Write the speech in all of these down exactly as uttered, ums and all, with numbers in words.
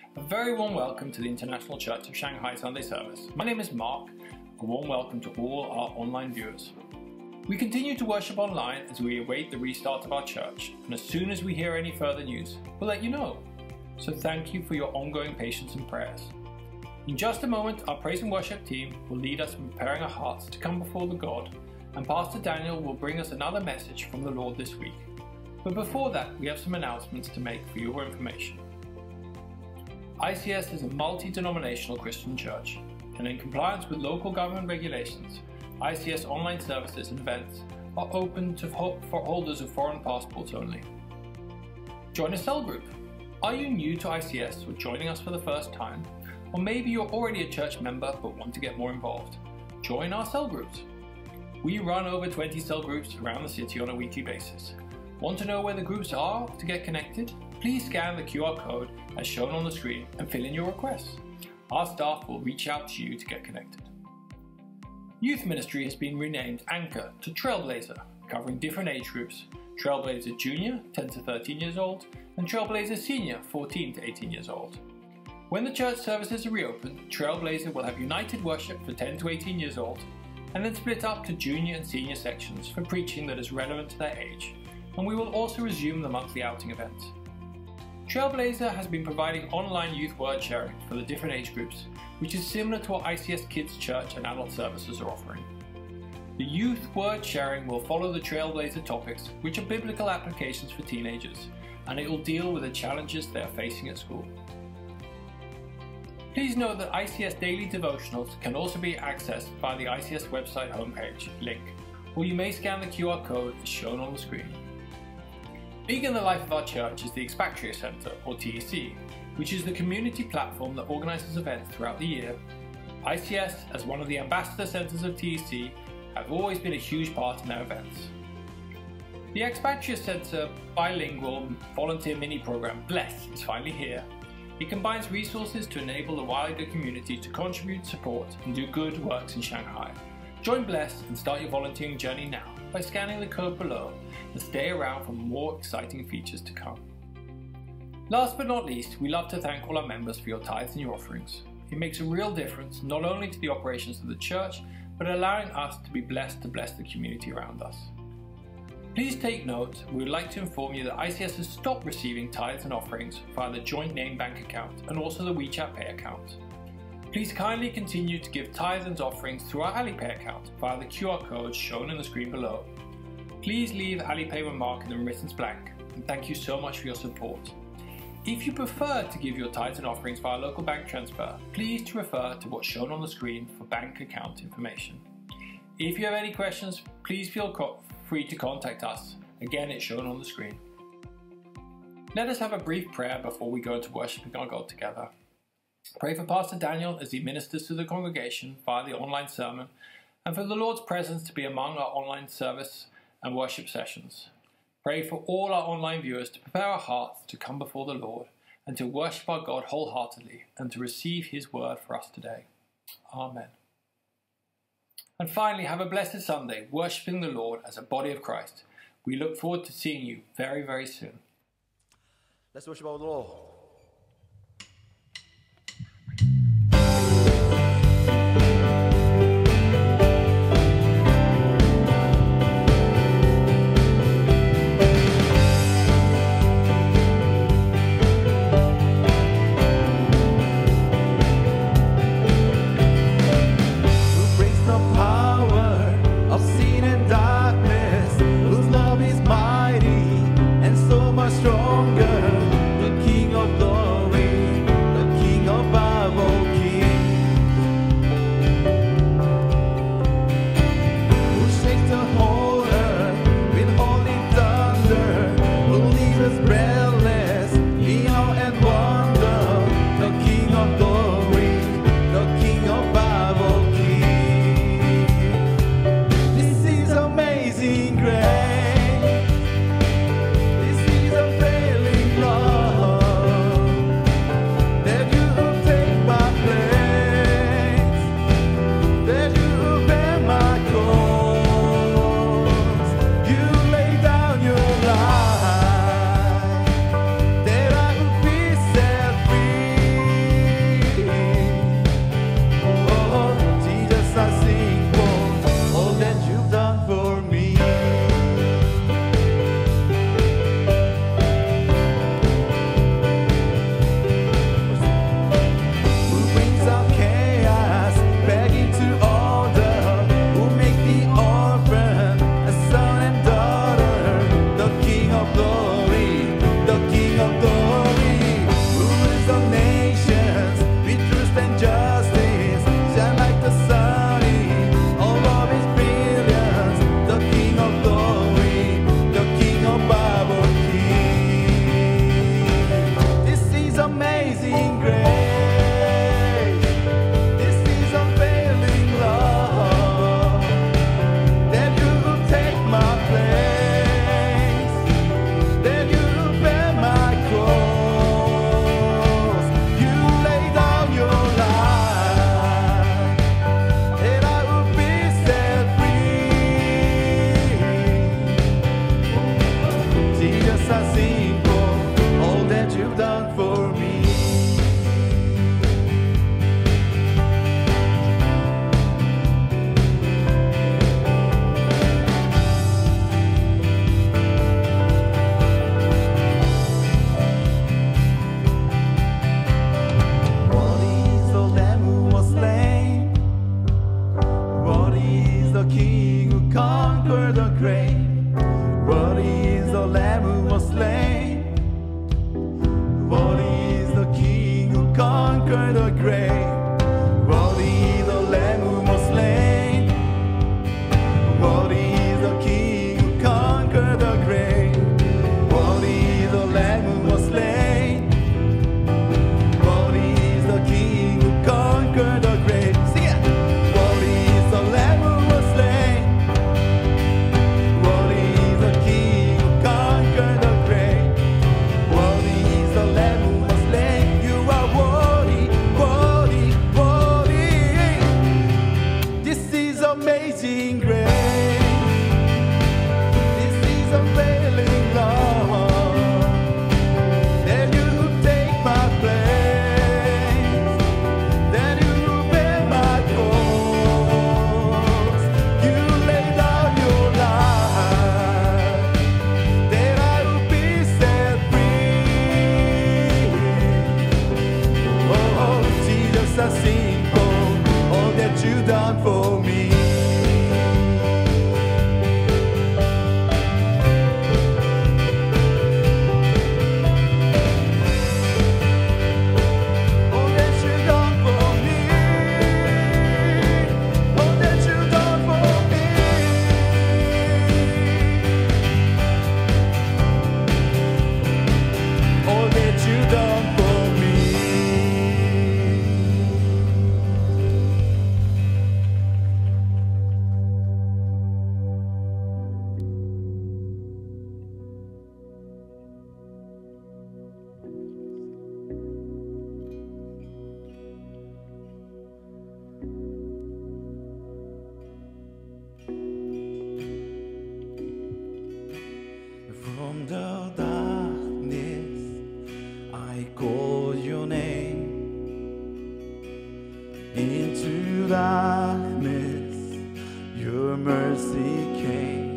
A very warm welcome to the International Church of Shanghai Sunday service. My name is Mark. A warm welcome to all our online viewers. We continue to worship online as we await the restart of our church, and as soon as we hear any further news, we'll let you know. So thank you for your ongoing patience and prayers. In just a moment, our praise and worship team will lead us in preparing our hearts to come before the God, and Pastor Daniel will bring us another message from the Lord this week. But before that, we have some announcements to make for your information. I C S is a multi-denominational Christian church, and in compliance with local government regulations, I C S online services and events are open to for holders of foreign passports only. Join a cell group. Are you new to I C S or joining us for the first time? Or maybe you're already a church member but want to get more involved? Join our cell groups. We run over twenty cell groups around the city on a weekly basis. Want to know where the groups are to get connected? Please scan the Q R code as shown on the screen and fill in your requests. Our staff will reach out to you to get connected. Youth Ministry has been renamed Anchor to Trailblazer, covering different age groups: Trailblazer Junior, ten to thirteen years old, and Trailblazer Senior, fourteen to eighteen years old. When the church services are reopened, Trailblazer will have united worship for ten to eighteen years old, and then split up to junior and senior sections for preaching that is relevant to their age, and we will also resume the monthly outing events. Trailblazer has been providing online youth word sharing for the different age groups, which is similar to what I C S Kids Church and adult services are offering. The youth word sharing will follow the Trailblazer topics, which are biblical applications for teenagers, and it will deal with the challenges they are facing at school. Please note that I C S Daily Devotionals can also be accessed via the I C S website homepage link, or you may scan the Q R code as shown on the screen. Big in the life of our church is the Expatria Centre, or T E C, which is the community platform that organises events throughout the year. I C S, as one of the ambassador centres of T E C, have always been a huge part in their events. The Expatria Centre bilingual volunteer mini programme Bless is finally here. It combines resources to enable the wider community to contribute, support and do good works in Shanghai. Join Bless and start your volunteering journey now by scanning the code below and stay around for more exciting features to come. Last but not least, we love to thank all our members for your tithes and your offerings. It makes a real difference not only to the operations of the church, but allowing us to be blessed to bless the community around us. Please take note, we would like to inform you that I C S has stopped receiving tithes and offerings via the joint name bank account and also the WeChat Pay account. Please kindly continue to give tithes and offerings through our Alipay account via the Q R code shown on the screen below. Please leave Alipay remark in the remittance blank, and thank you so much for your support. If you prefer to give your tithes and offerings via local bank transfer, please to refer to what's shown on the screen for bank account information. If you have any questions, please feel free to contact us. Again, it's shown on the screen. Let us have a brief prayer before we go into worshiping our God together. Pray for Pastor Daniel as he ministers to the congregation via the online sermon, and for the Lord's presence to be among our online service and worship sessions. Pray for all our online viewers to prepare our hearts to come before the Lord and to worship our God wholeheartedly and to receive His word for us today. Amen. And finally, have a blessed Sunday, worshiping the Lord as a body of Christ. We look forward to seeing you very, very soon. Let's worship our Lord. Stronger, the King of conquered the grave. Worthy the Lamb who was slain. Worthy is the King who conquered the grave. Worthy is the Lamb who was slain. Worthy is the King who conquered the grave. Sing it. Worthy is the Lamb who was slain. Worthy is the King who conquered the grave. Worthy is the Lamb who was slain. You are worthy, worthy, worthy. This is amazing grace. This is unfailing love. That you take my place. That you bear my cross. You laid down your life. That I will be set free. Oh, Jesus, I sing for all that you done for me. All that you done for me. All that you done for me. All that you done for me. From the darkness, I call your name. Into darkness, your mercy came.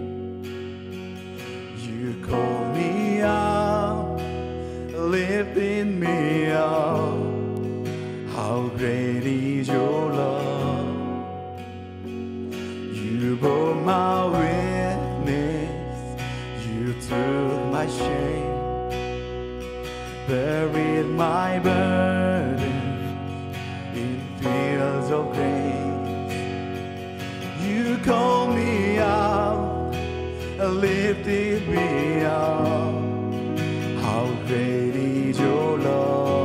You called me out, lifted me up. How great is your love? You bore my witness. You took my shame, buried my burden in fields of grace. You called me out, lifted me up. How great is your love?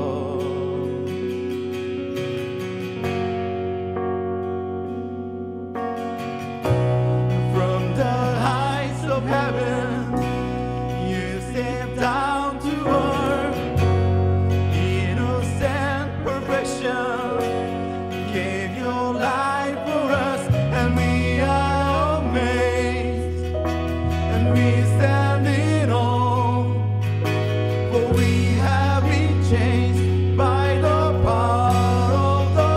From the heights of heaven, you stepped down to earth. Innocent perfection, gave your life for us, and we are amazed, and we stand in awe, for we have been changed by the power of the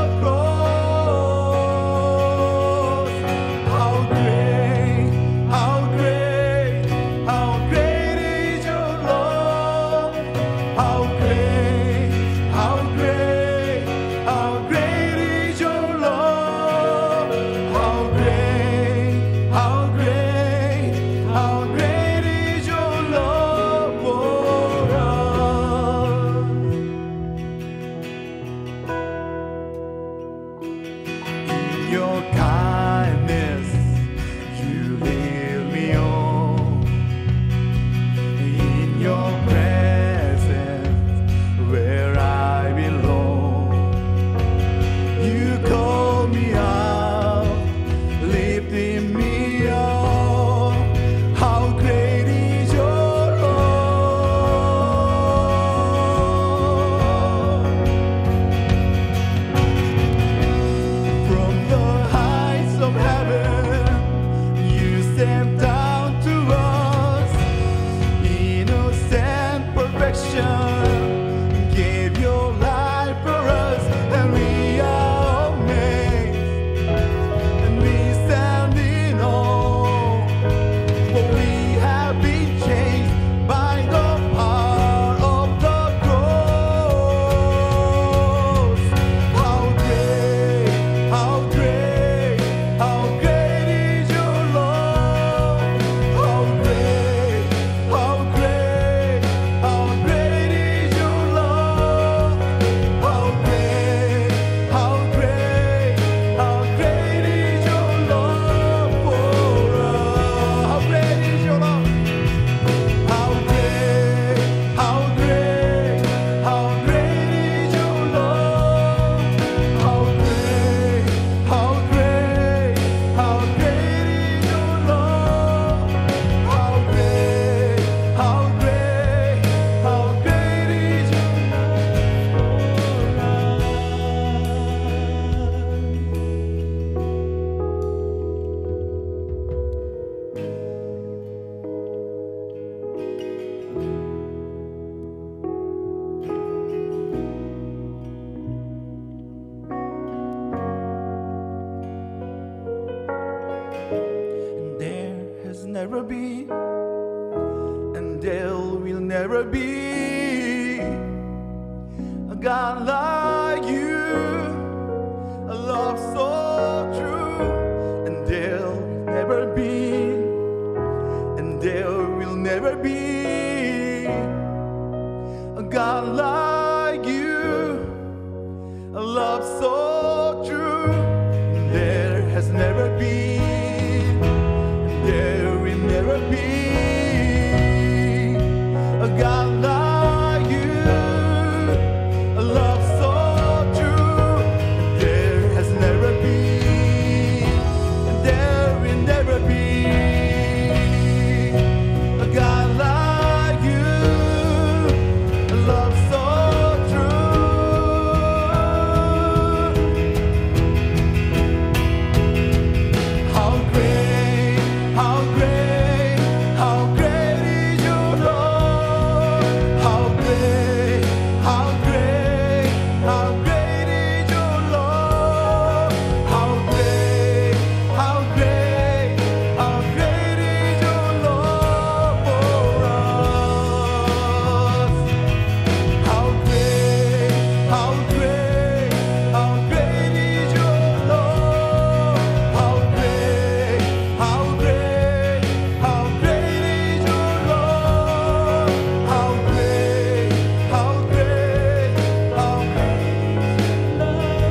cross. How great, how great, how great is your love? How great, how great, how great is your love? How great, how great, how great is your love for us? In your kindness, you lead me on. In your presence, where I belong. You call me out, lifting me up. How great is your love? From the heights of heaven, you stepped down to us. Innocent perfection, gave your life for us, and we are amazed, and we stand in awe, for we have been changed by the power of the cross. How great, how great, how great is your love? How great, how great, how great is never be, and there will never be a God like you, a love so true. And there will never be, and there will never be a God like you, a love so true. And there has never been, and there will never be a God like you, a love so true. And there has never been, and there will never be a God like you, a love so true. How great, how great, how great is your love. How great, how great, how great is your love. How great, how great, how great is your love for us. How great, how great, how great is your love. How great, how great, how great is your love. How great, how great, how great is your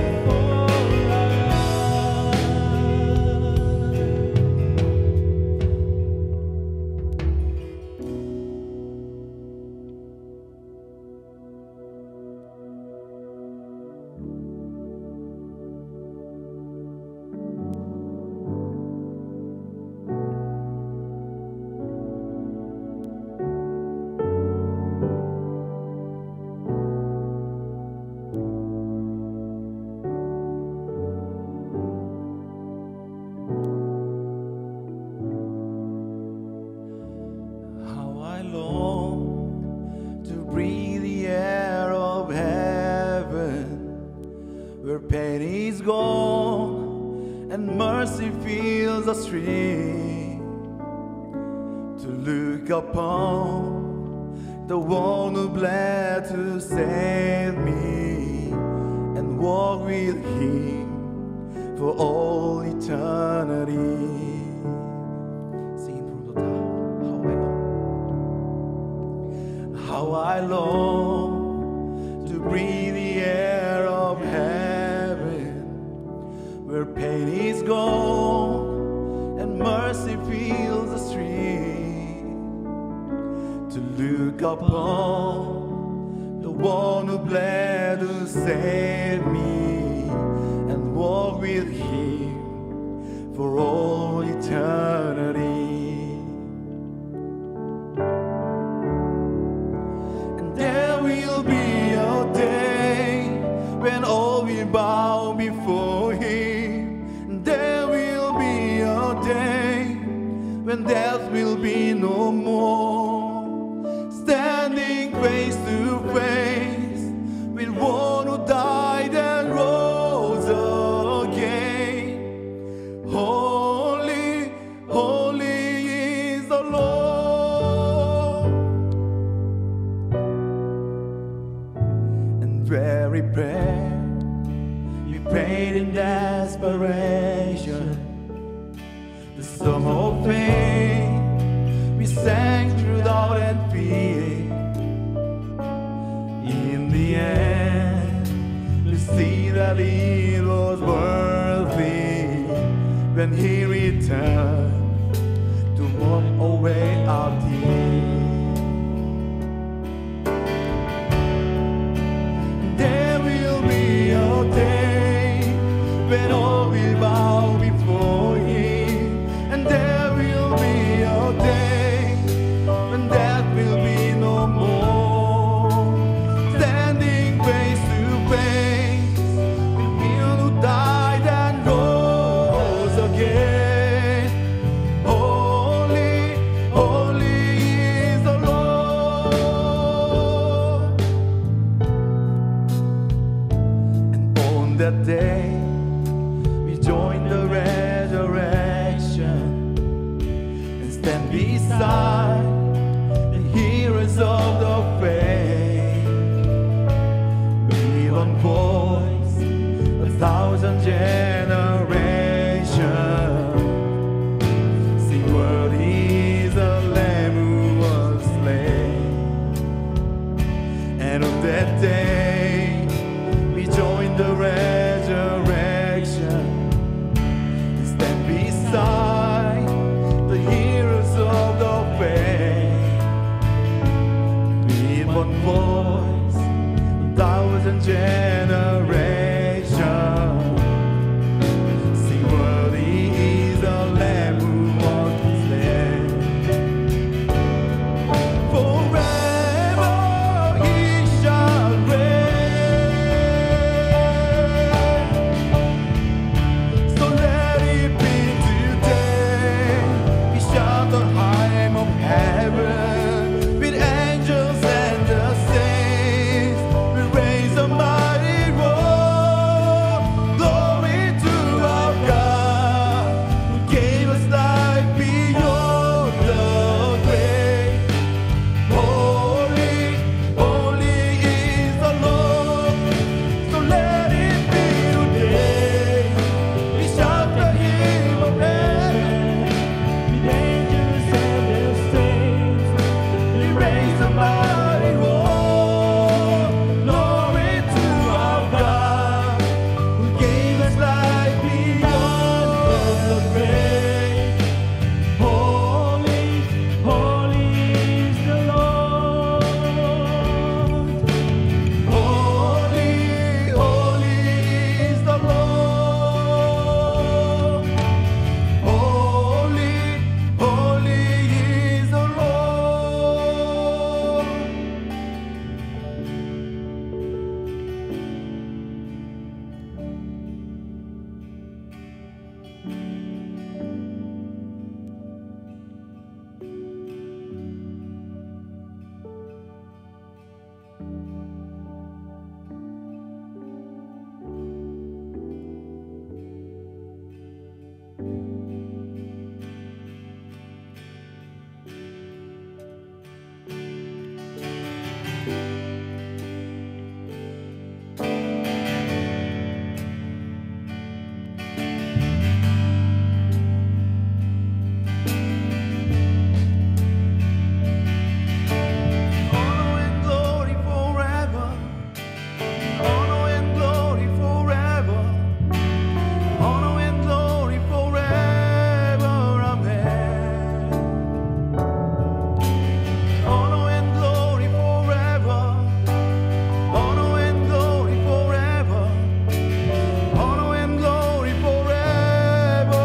How I long to breathe the air of heaven, where pain is gone and mercy fills the street, to look upon the one who bled to save me, and walk with him for all eternity. Sing it from the top. How I long, how I long to breathe the air of heaven, where pain is gone and mercy fills the street, to look upon the one who bled to save me, and walk with him for all eternity. And there will be a day when all will bow before him. And there will be a day when death will be no more, standing face to face with one who died and rose again. Holy, holy is the Lord, and very prayer we prayed in desperation. The song of faith we sang through doubt and fear. In the end, we see that it was worth it when he returned to wipe away our tears. There will be a day when all will bow before him, and there will be a day when death will be no more, standing face to face with him who died and rose again. Holy, holy is the Lord. And on that day we join the resurrection and stand that day we join the resurrection and stand beside the heroes of the faith. With one voice, a thousand generations sing, worthy is the Lamb who was slain. Forever he shall reign. So let it be today. He shall the hymn of heaven with angels and the saints. We raise a mighty roar, glory to our God, who gave us life beyond the grave. Holy, holy is the Lord. So let it be today. We shout the hymn of heaven with angels and the saints. We raise a mighty roar, glory to our God, who gave us life beyond the grave. Holy, holy is the Lord. Holy, holy is the Lord. Holy, holy is the Lord. Honor and glory forever. Honor and glory forever. Honor and glory forever. Amen. Honor and glory forever. Honor and glory forever. Honor and glory forever.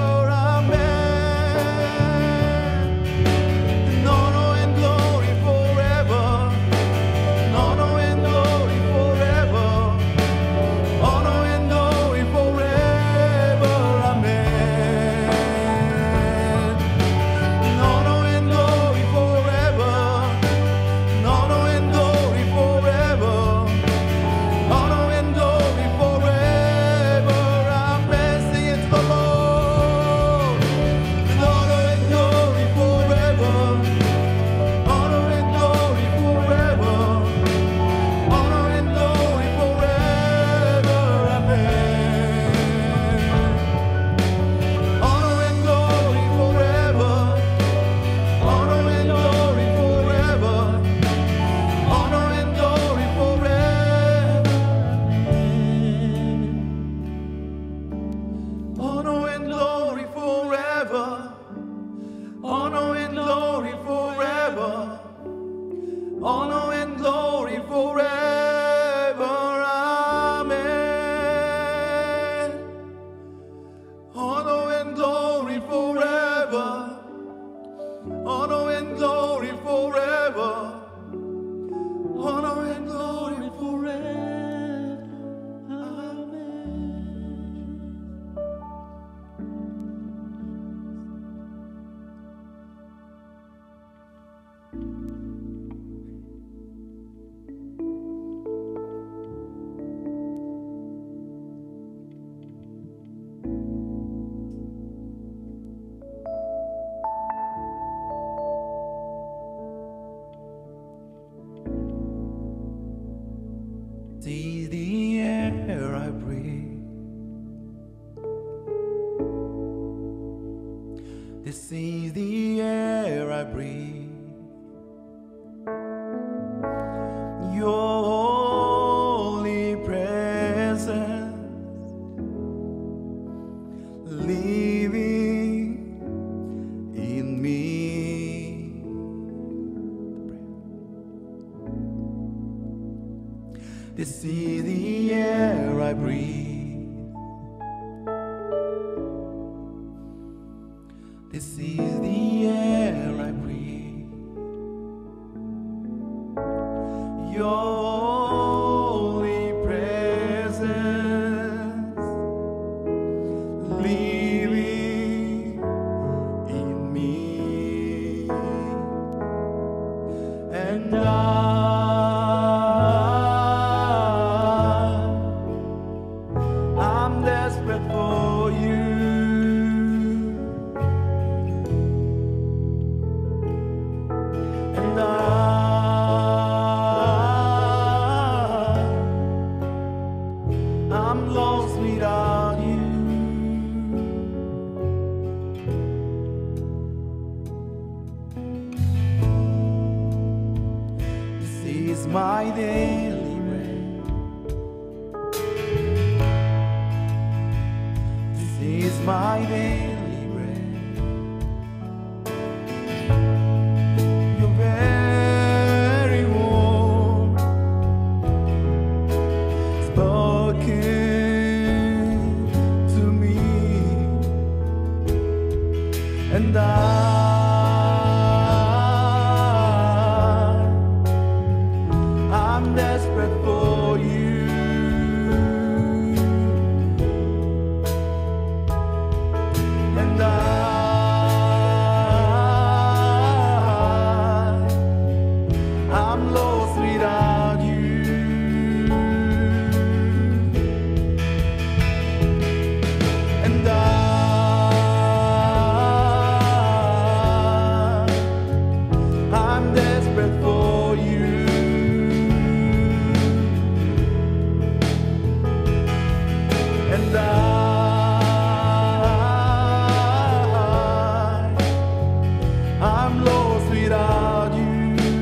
Amen. Honor and glory forever. Honor and glory forever. Honor and glory forever. Amen. Honor and glory forever. Honor and glory forever. Honor and glory forever. Amen. Sing it to the Lord. Honor and glory forever. Honor and glory forever. Honor and glory forever. Amen. Honor and glory forever. Honor and glory forever. Honor and glory forever. Honor and glory forever. Honor and glory forever. Honor and glory forever. Amen. Honor and glory forever. Honor and glory forever. Honor and glory forever. Amen. See the air I breathe. This is the air I breathe. Your This is the air I breathe. This is the air I breathe. Your holy presence living in me, and I I'm desperate for you. And I I'm lost without you. This is my daily bread. This is my daily bread. You're very warm, spoken to me, and I I'm desperate for you. And I I'm lost without you. And I I'm desperate for you. And I I'm lost without you.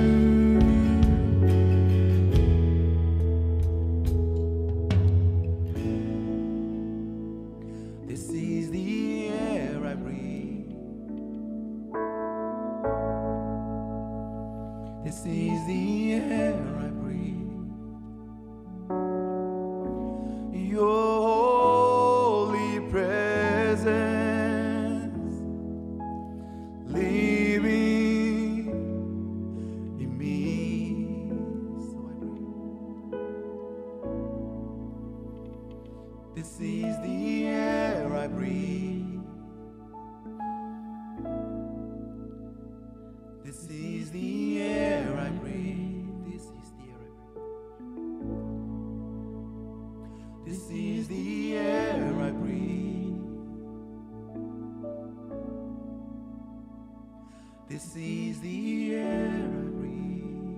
This is the air I breathe. This is the air I breathe. Your holy presence living in me. So I breathe. This is the air I breathe. This is the air I breathe. This is the air I breathe. This is the air I breathe. This is the air I breathe.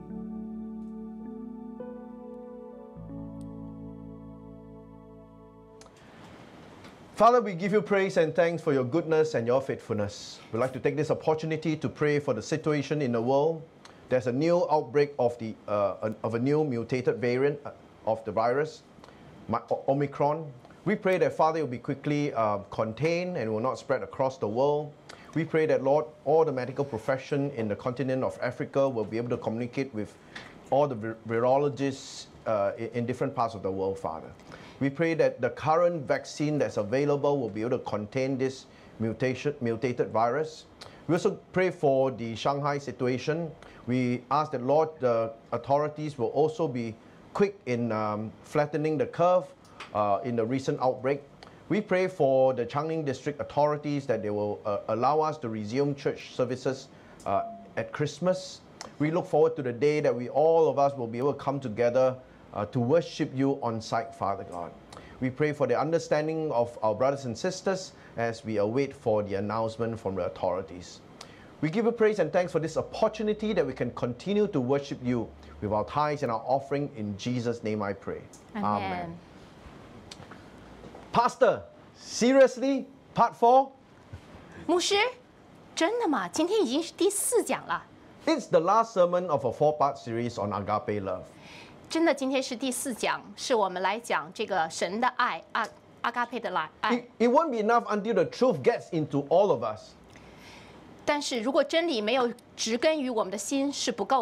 Father, we give you praise and thanks for your goodness and your faithfulness. We'd like to take this opportunity to pray for the situation in the world. There's a new outbreak of, the, uh, of a new mutated variant of the virus, Omicron. We pray that, Father, it will be quickly uh, contained and will not spread across the world. We pray that, Lord, all the medical profession in the continent of Africa will be able to communicate with all the vir virologists uh, in, in different parts of the world, Father. We pray that the current vaccine that's available will be able to contain this mutation, mutated virus. We also pray for the Shanghai situation. We ask that, Lord, the authorities will also be quick in um, flattening the curve uh, in the recent outbreak. We pray for the Changning District authorities that they will uh, allow us to resume church services uh, at Christmas. We look forward to the day that we, all of us, will be able to come together uh, to worship you on site, Father God. We pray for the understanding of our brothers and sisters as we await for the announcement from the authorities. We give you praise and thanks for this opportunity that we can continue to worship you with our tithes and our offering. In Jesus' name I pray. Amen. Amen. Pastor, seriously? Part four? 牧师，真的吗？今天已经是第四讲了。 It's the last sermon of a four-part series on agape love. 真的，今天是第四讲，是我们来讲这个神的爱，阿阿嘎佩的爱。 It, it won't be enough until the truth gets into all of us. 但是如果真理没有植根于我们的心是不够的。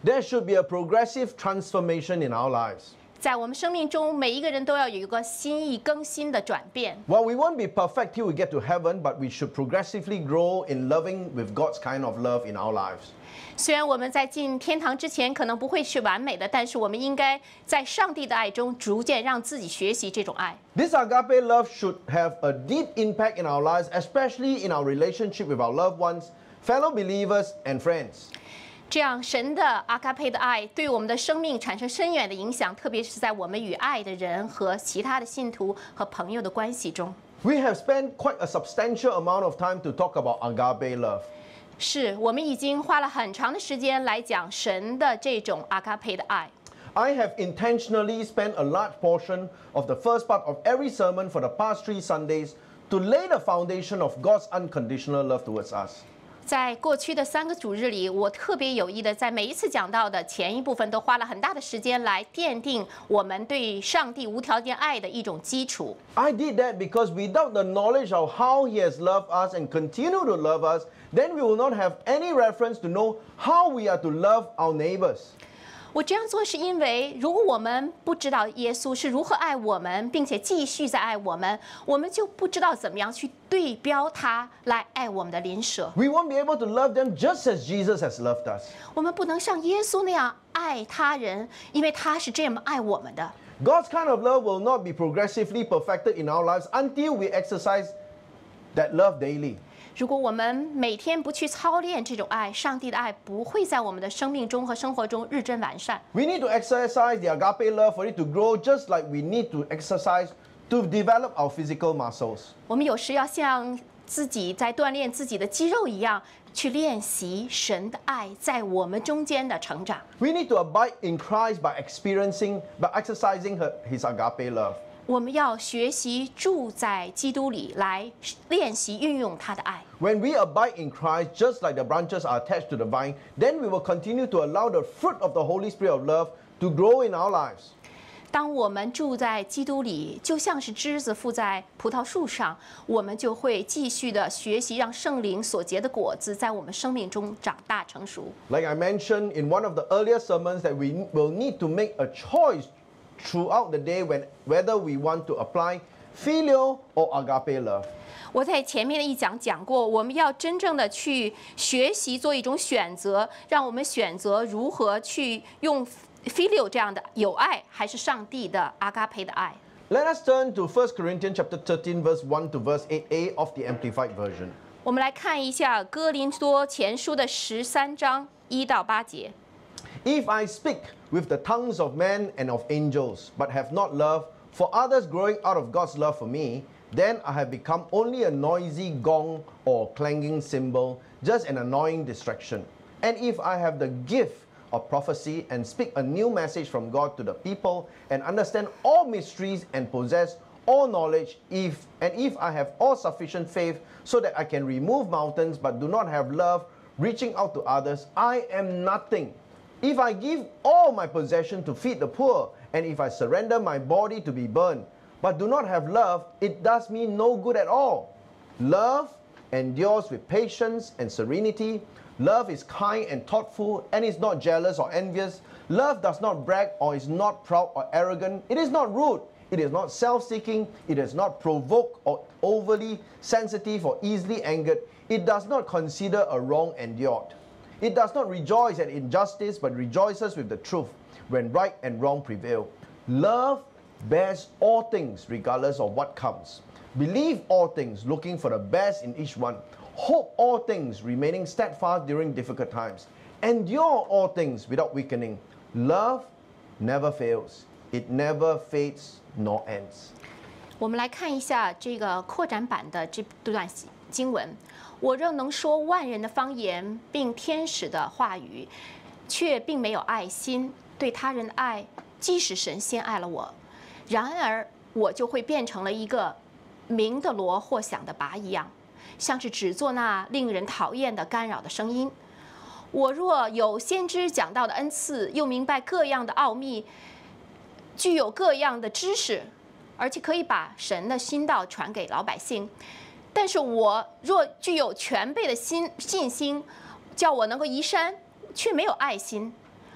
There should be a progressive transformation in our lives. 在我们生命中，每一个人都要有一个心意更新的转变。 Well, we won't be perfect till we get to heaven, but we should progressively grow in loving with God's kind of love in our lives. 虽然我们在进天堂之前可能不会是完美的，但是我们应该在上帝的爱中逐渐让自己学习这种爱。 This agape love should have a deep impact in our lives, especially in our relationship with our loved ones, fellow believers, and friends. 这样，神的阿嘎佩的爱对我们的生命产生深远的影响，特别是在我们与爱的人和其他的信徒和朋友的关系中。 We have spent quite a substantial amount of time to talk about agape love. 是我们已经花了很长的时间来讲神的这种阿嘎佩的爱。 I have intentionally spent a large portion of the first part of every sermon for the past three Sundays to lay the foundation of God's unconditional love towards us. 在过去的三个主日里，我特别有意的在每一次讲到的前一部分都花了很大的时间来奠定我们对上帝无条件爱的一种基础。 I did that because without the knowledge of how He has loved us and continue to love us, then we will not have any reference to know how we are to love our neighbors. 我这样做是因为，如果我们不知道耶稣是如何爱我们，并且继续在爱我们，我们就不知道怎么样去对标他来爱我们的邻舍。 We won't be able to love them just as Jesus has loved us. 我们不能像耶稣那样爱他人，因为他是这么爱我们的。 God's kind of love will not be progressively perfected in our lives until we exercise that love daily. 如果我们每天不去操练这种爱，上帝的爱不会在我们的生命中和生活中日臻完善。 We need to exercise the agape love for it to grow just like we need to exercise to develop our physical muscles. 我们有时要像自己在锻炼自己的肌肉一样，去练习神的爱在我们中间的成长。 We need to abide in Christ by experiencing, by exercising her, His agape love. 我们要学习住在基督里，来练习运用他的爱。 When we abide in Christ, just like the branches are attached to the vine, then we will continue to allow the fruit of the Holy Spirit of love to grow in our lives. 当我们住在基督里，就像是枝子附在葡萄树上，我们就会继续的学习，让圣灵所结的果子在我们生命中长大成熟。 Like I mentioned in one of the earlier sermons, that we will need to make a choice throughout the day when whether we want to apply filial or agape love. 我在前面的一讲讲过，我们要真正的去学习，做一种选择，让我们选择如何去用 filial 这样的有爱，还是上帝的阿嘎培的爱。 Let us turn to First Corinthians chapter thirteen, verse one to verse eight a of the Amplified Version. 我们来看一下哥林多前书的十三章一到八节。 If I speak with the tongues of men and of angels, but have not love for others growing out of God's love for me, then I have become only a noisy gong or clanging cymbal, just an annoying distraction. And if I have the gift of prophecy and speak a new message from God to the people and understand all mysteries and possess all knowledge, if and if I have all sufficient faith so that I can remove mountains but do not have love, reaching out to others, I am nothing. If I give all my possession to feed the poor, and if I surrender my body to be burned, but do not have love, it does me no good at all. Love endures with patience and serenity. Love is kind and thoughtful and is not jealous or envious. Love does not brag or is not proud or arrogant. It is not rude. It is not self-seeking. It is not provoked or overly sensitive or easily angered. It does not consider a wrong endured. It does not rejoice at injustice, but rejoices with the truth when right and wrong prevail. Love bears all things regardless of what comes. Believe all things, looking for the best in each one. Hope all things, remaining steadfast during difficult times. Endure all things without weakening. Love never fails. It never fades nor ends. 我们来看一下这个扩展版的这段经文。我若能说万人的方言，并天使的话语，却并没有爱心，对他人的爱，即使神先爱了我，然而我就会变成了一个鸣的锣或响的钹一样，像是只做那令人讨厌的干扰的声音。我若有先知讲道的恩赐，又明白各样的奥秘，具有各样的知识，而且可以把神的心道传给老百姓。但是我若具有全备的心信心，叫我能够移山，却没有爱心，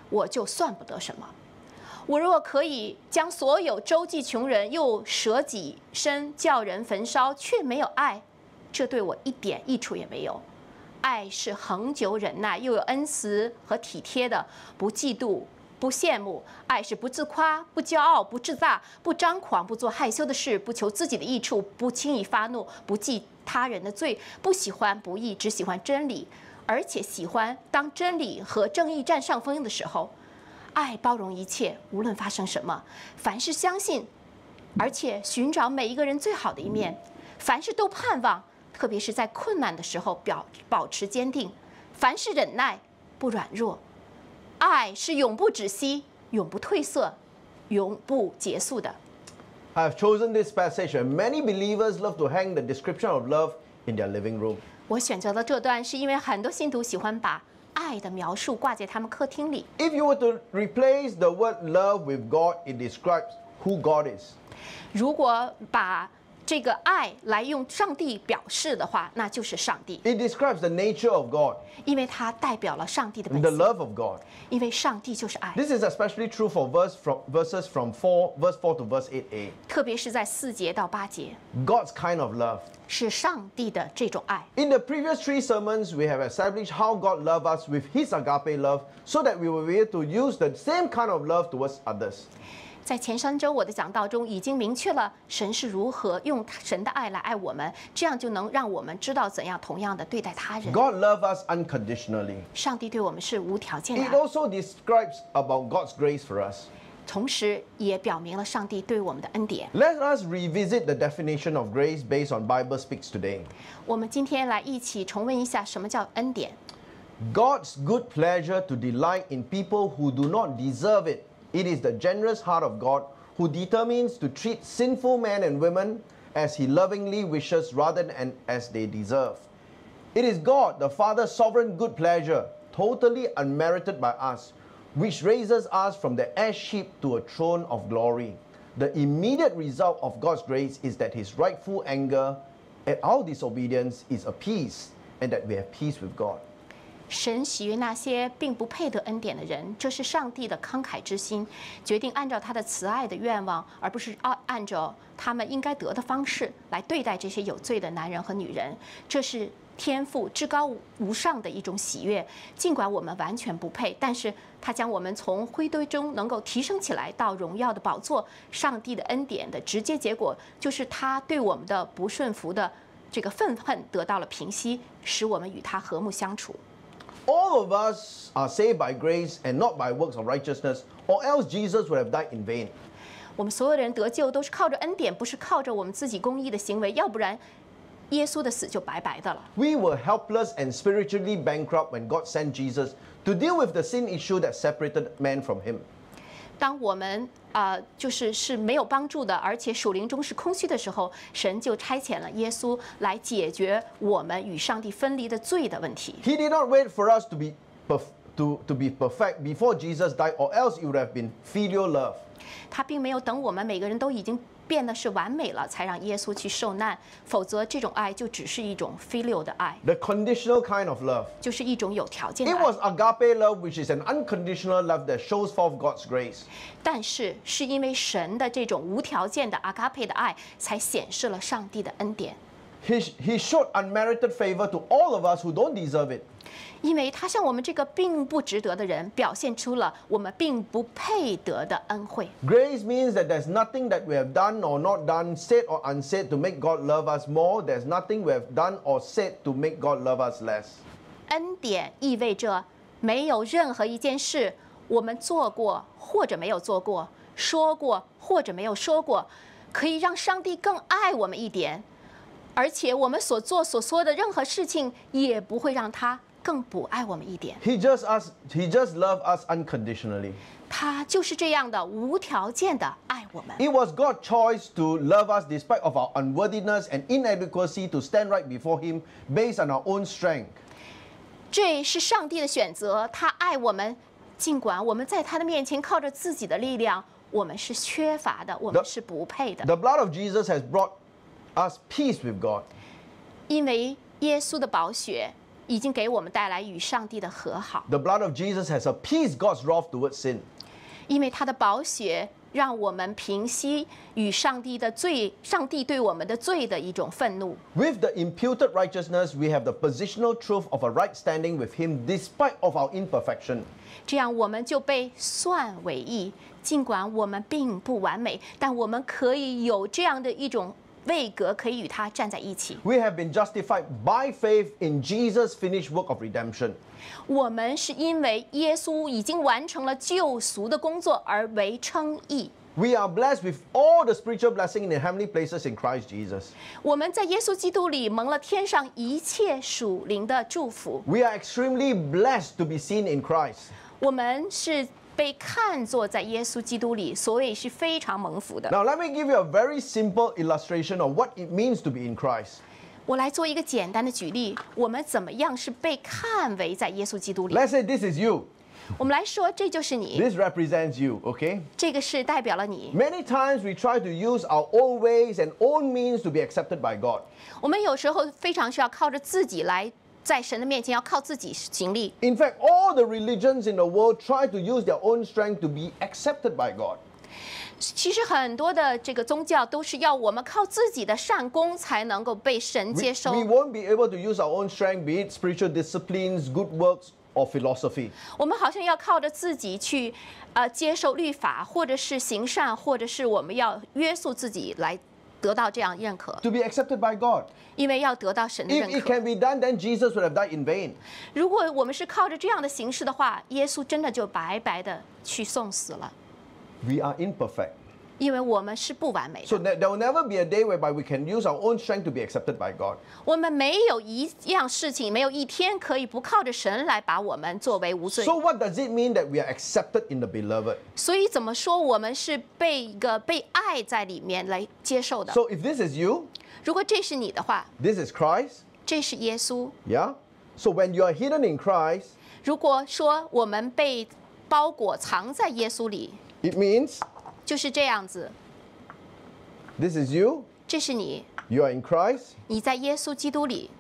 我就算不得什么。我若可以将所有周济穷人，又舍己身叫人焚烧，却没有爱，这对我一点益处也没有。爱是恒久忍耐，又有恩慈和体贴的，不嫉妒，不羡慕。爱是不自夸，不骄傲，不自大，不张狂，不做害羞的事，不求自己的益处，不轻易发怒，不记他人的罪，不喜欢不义，只喜欢真理，而且喜欢当真理和正义占上风的时候。爱包容一切，无论发生什么，凡事相信，而且寻找每一个人最好的一面，凡事都盼望，特别是在困难的时候表保持坚定，凡事忍耐，不软弱。爱是永不止息，永不褪色，永不结束的。 I have chosen this passage, and many believers love to hang the description of love in their living room. 我选择了这段，是因为很多信徒喜欢把爱的描述挂在他们客厅里。 If you were to replace the word love with God, it describes who God is. 如果把这个爱来用上帝表示的话，那就是上帝， It describes the nature of God, 因为它代表了上帝的本 the 性， love of God. 因为上帝就是爱。 This is especially true for verse from, verses from four, verse four to verse eight a. 特别是在四节到八节， God's kind of love. 是上帝的这种爱。 In the previous three sermons, we have established how God loved us with His agape love so that we will be able to use the same kind of love towards others. 在前三周我的讲道中已经明确了神是如何用神的爱来爱我们，这样就能让我们知道怎样同样的对待他人。 God loves us unconditionally. 上帝对我们是无条件的 It 爱， also describes about God's grace for us. 同时也表明了上帝对我们的恩典。 Let us revisit the definition of grace based on Bible Speaks today. 我们今天来一起重温一下什么叫恩典。 God's good pleasure to delight in people who do not deserve it. It is the generous heart of God who determines to treat sinful men and women as He lovingly wishes rather than as they deserve. It is God, the Father's sovereign good pleasure, totally unmerited by us, which raises us from the ash heap to a throne of glory. The immediate result of God's grace is that His rightful anger at our disobedience is appeased, and that we have peace with God. 神喜悦那些并不配得恩典的人，这是上帝的慷慨之心，决定按照他的慈爱的愿望，而不是按按照他们应该得的方式来对待这些有罪的男人和女人。这是天父至高无上的一种喜悦。尽管我们完全不配，但是他将我们从灰堆中能够提升起来到荣耀的宝座。上帝的恩典的直接结果，就是他对我们的不顺服的这个愤恨得到了平息，使我们与他和睦相处。 All of us are saved by grace and not by works of righteousness, or else Jesus would have died in vain. 我们所有人得救都是靠着恩典，不是靠着我们自己公义的行为，要不然耶稣的死就白白的了。 We were helpless and spiritually bankrupt when God sent Jesus to deal with the sin issue that separated man from Him. 当我们啊、呃，就是是没有帮助的，而且属灵中是空虚的时候，神就差遣了耶稣来解决我们与上帝分离的罪的问题。 He did not wait for us to be perf- to, to be perfect before Jesus died, or else it would have been filial love. 他并没有等我们每个人都已经变得是完美了，才让耶稣去受难，否则这种爱就只是一种 filial 的爱， The conditional kind of love. 就是一种有条件的 It 爱。 was agape love, which is an unconditional love that shows forth God's grace. 但是是因为神的这种无条件的阿嘎佩的爱，才显示了上帝的恩典。 He, he showed unmerited favor to all of us who don't deserve it. 因为他向我们这个并不值得的人，表现出了我们并不配得的恩惠。 Grace means that there's nothing that we have done or not done, said or unsaid to make God love us more. There's nothing we have done or said to make God love us less. 恩典意味着没有任何一件事我们做过或者没有做过，说过或者没有说过，可以让上帝更爱我们一点，而且我们所做所说的任何事情也不会让他更不爱我们一点。 He just us, he just loved us unconditionally. 他就是这样的无条件的爱我们。 It was God's choice to love us despite of our unworthiness and inadequacy to stand right before Him based on our own strength. 这是上帝的选择，他爱我们，尽管我们在他的面前靠着自己的力量，我们是缺乏的，我们是不配的。 The blood of Jesus has brought us peace with God. 因为耶稣的宝血已经给我们带来与上帝的和好， The blood of Jesus has appeased God's wrath towards sin. 因为他的宝血让我们平息与上帝的罪、上帝对我们的罪的一种愤怒。 With the imputed righteousness, we have the positional truth of a right standing with Him despite of our imperfection. 这样我们就被算为义，尽管我们并不完美，但我们可以有这样的一种位格，可以与他站在一起。 We have been justified by faith in Jesus' finished work of redemption. 我们是因为耶稣已经完成了救赎的工作而为称义。 We are blessed with all the spiritual blessing in the heavenly places in Christ Jesus. 我们在耶稣基督里蒙了天上一切属灵的祝福。 We are extremely blessed to be seen in Christ. 我们是被看作在耶稣基督里，所以是非常蒙福的。 Now, let me give you a very simple illustration of what it means to be in Christ. 我来做一个简单的举例，我们怎么样是被看为在耶稣基督里？ Let's say this is you. 我们来说，这就是你， This represents you, okay? 这个是代表了你。 Many times we try to use our own ways and own means to be accepted by God. 我们有时候非常需要靠着自己来，在神的面前要靠自己行力。 In fact, all the religions in the world try to use their own strength to be accepted by God. 其实很多的这个宗教都是要我们靠自己的善功才能够被神 We, 接受。 we won't be able to use our own strength, be it spiritual disciplines, good works, or philosophy. 我们好像要靠着自己去，呃，接受律法，或者是行善，或者是我们要约束自己来得到这样认可， To be accepted by God. 因为要得到神的 If 认 it 可。 can be done, then Jesus would have died in vain. 如果我们是靠着这样的形式的话，耶稣真的就白白的去送死了， We are imperfect. 因为我们是不完美 So 的。 there there will never be a day whereby we can use our own strength to be accepted by God. 我们没有一样事情，没有一天可以不靠着神来把我们作为无罪。 So what does it mean that we are accepted in the beloved? 所以怎么说，我们是被一个被爱在里面来接受的。 So if this is you, 如果这是你的话， this is Christ, 这是耶稣。 yeah? So when you are hidden in Christ, 如果说我们被包裹藏在耶稣里， it means 就是这样子。 this is you, 这是你， you are in Christ, 你在耶稣基督里，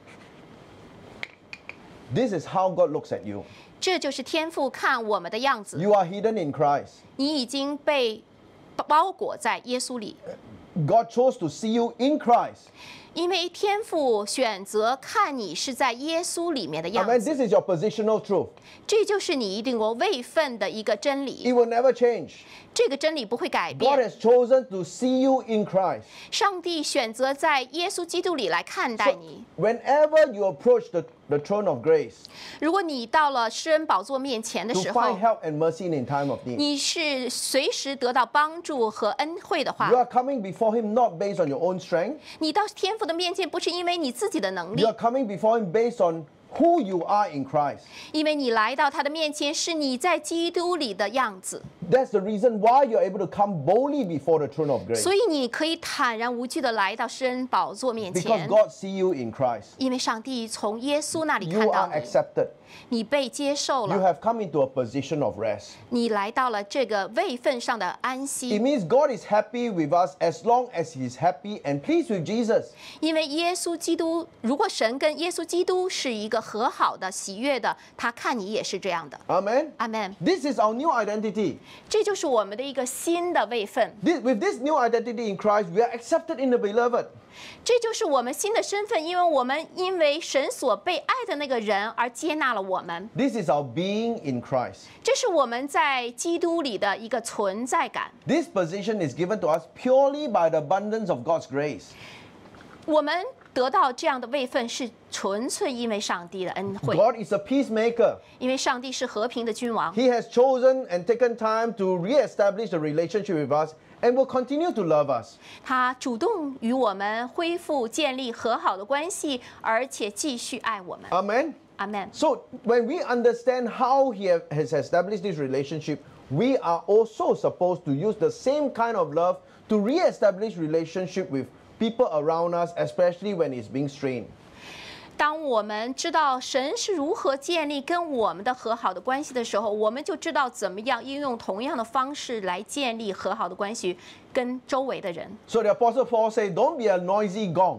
this is how God looks at you. 这就是天父看我们的样子。 You are hidden in Christ. 你已经被包裹在耶稣里， God chose to see you in Christ. 因为天父选择看你是在耶稣里面的样 Amen. 子， This is your positional truth. 这就是你一定有位分的一个真 It 理。 will never change. 这个真理不会改 God 变。 has chosen to see you in Christ. 上帝选择在耶稣基督里来看待 So 你。 whenever you approach the, the throne of grace 如果你到了施恩宝座面前的 to 时候 find，help and mercy in time of need, 你是随时得到帮助和恩惠的话 you，are coming before Him not based on your own strength. 你到天父的面前不是因为你自己的能力 You，are coming before Him based on who you are in Christ. 因为你来到他的面前是你在基督里的样子， That's the reason why you're able to come boldly before the throne of grace. 所以你可以坦然无惧的来到施恩宝座面 Because 前， God see you in Christ. 因为上帝从耶稣那里 You 看到 are 你， accepted. 你被接受 You 了， have come into a position of rest. 你来到了这个位分上的安 It 息， means God is happy with us as long as He is happy and pleased with Jesus. 因为耶稣基督，如果神跟耶稣基督是一个和好的、喜悦的，他看你也是这样的。 Amen. 阿门。 This is our new identity. 这就是我们的一个新的位分， This, with this new identity in Christ, we are accepted in the beloved. 这就是我们新的身份，因为我们因为神所被爱的那个人而接纳了我们， This is our being in Christ. 这是我们在基督里的一个存在感。 This position is given to us purely by the abundance of God's grace. 我们得到这样的位分是纯粹因为上帝的恩惠， God is a peacemaker. 因为上帝是和平的君王， He has chosen and taken time to re-establish the relationship with us and will continue to love us. 他主动与我们恢复、建立和好的关系，而且继续爱我们。 Amen. 阿门。 So when we understand how He have- has established this relationship, we are also supposed to use the same kind of love to re-establish relationship with people around us, especially when it's being strained. 当我们知道神是如何建立跟我们的和好的关系的时候，我们就知道怎么样应用同样的方式来建立和好的关系跟周围的人。 So the Apostle Paul said, don't be a noisy gong.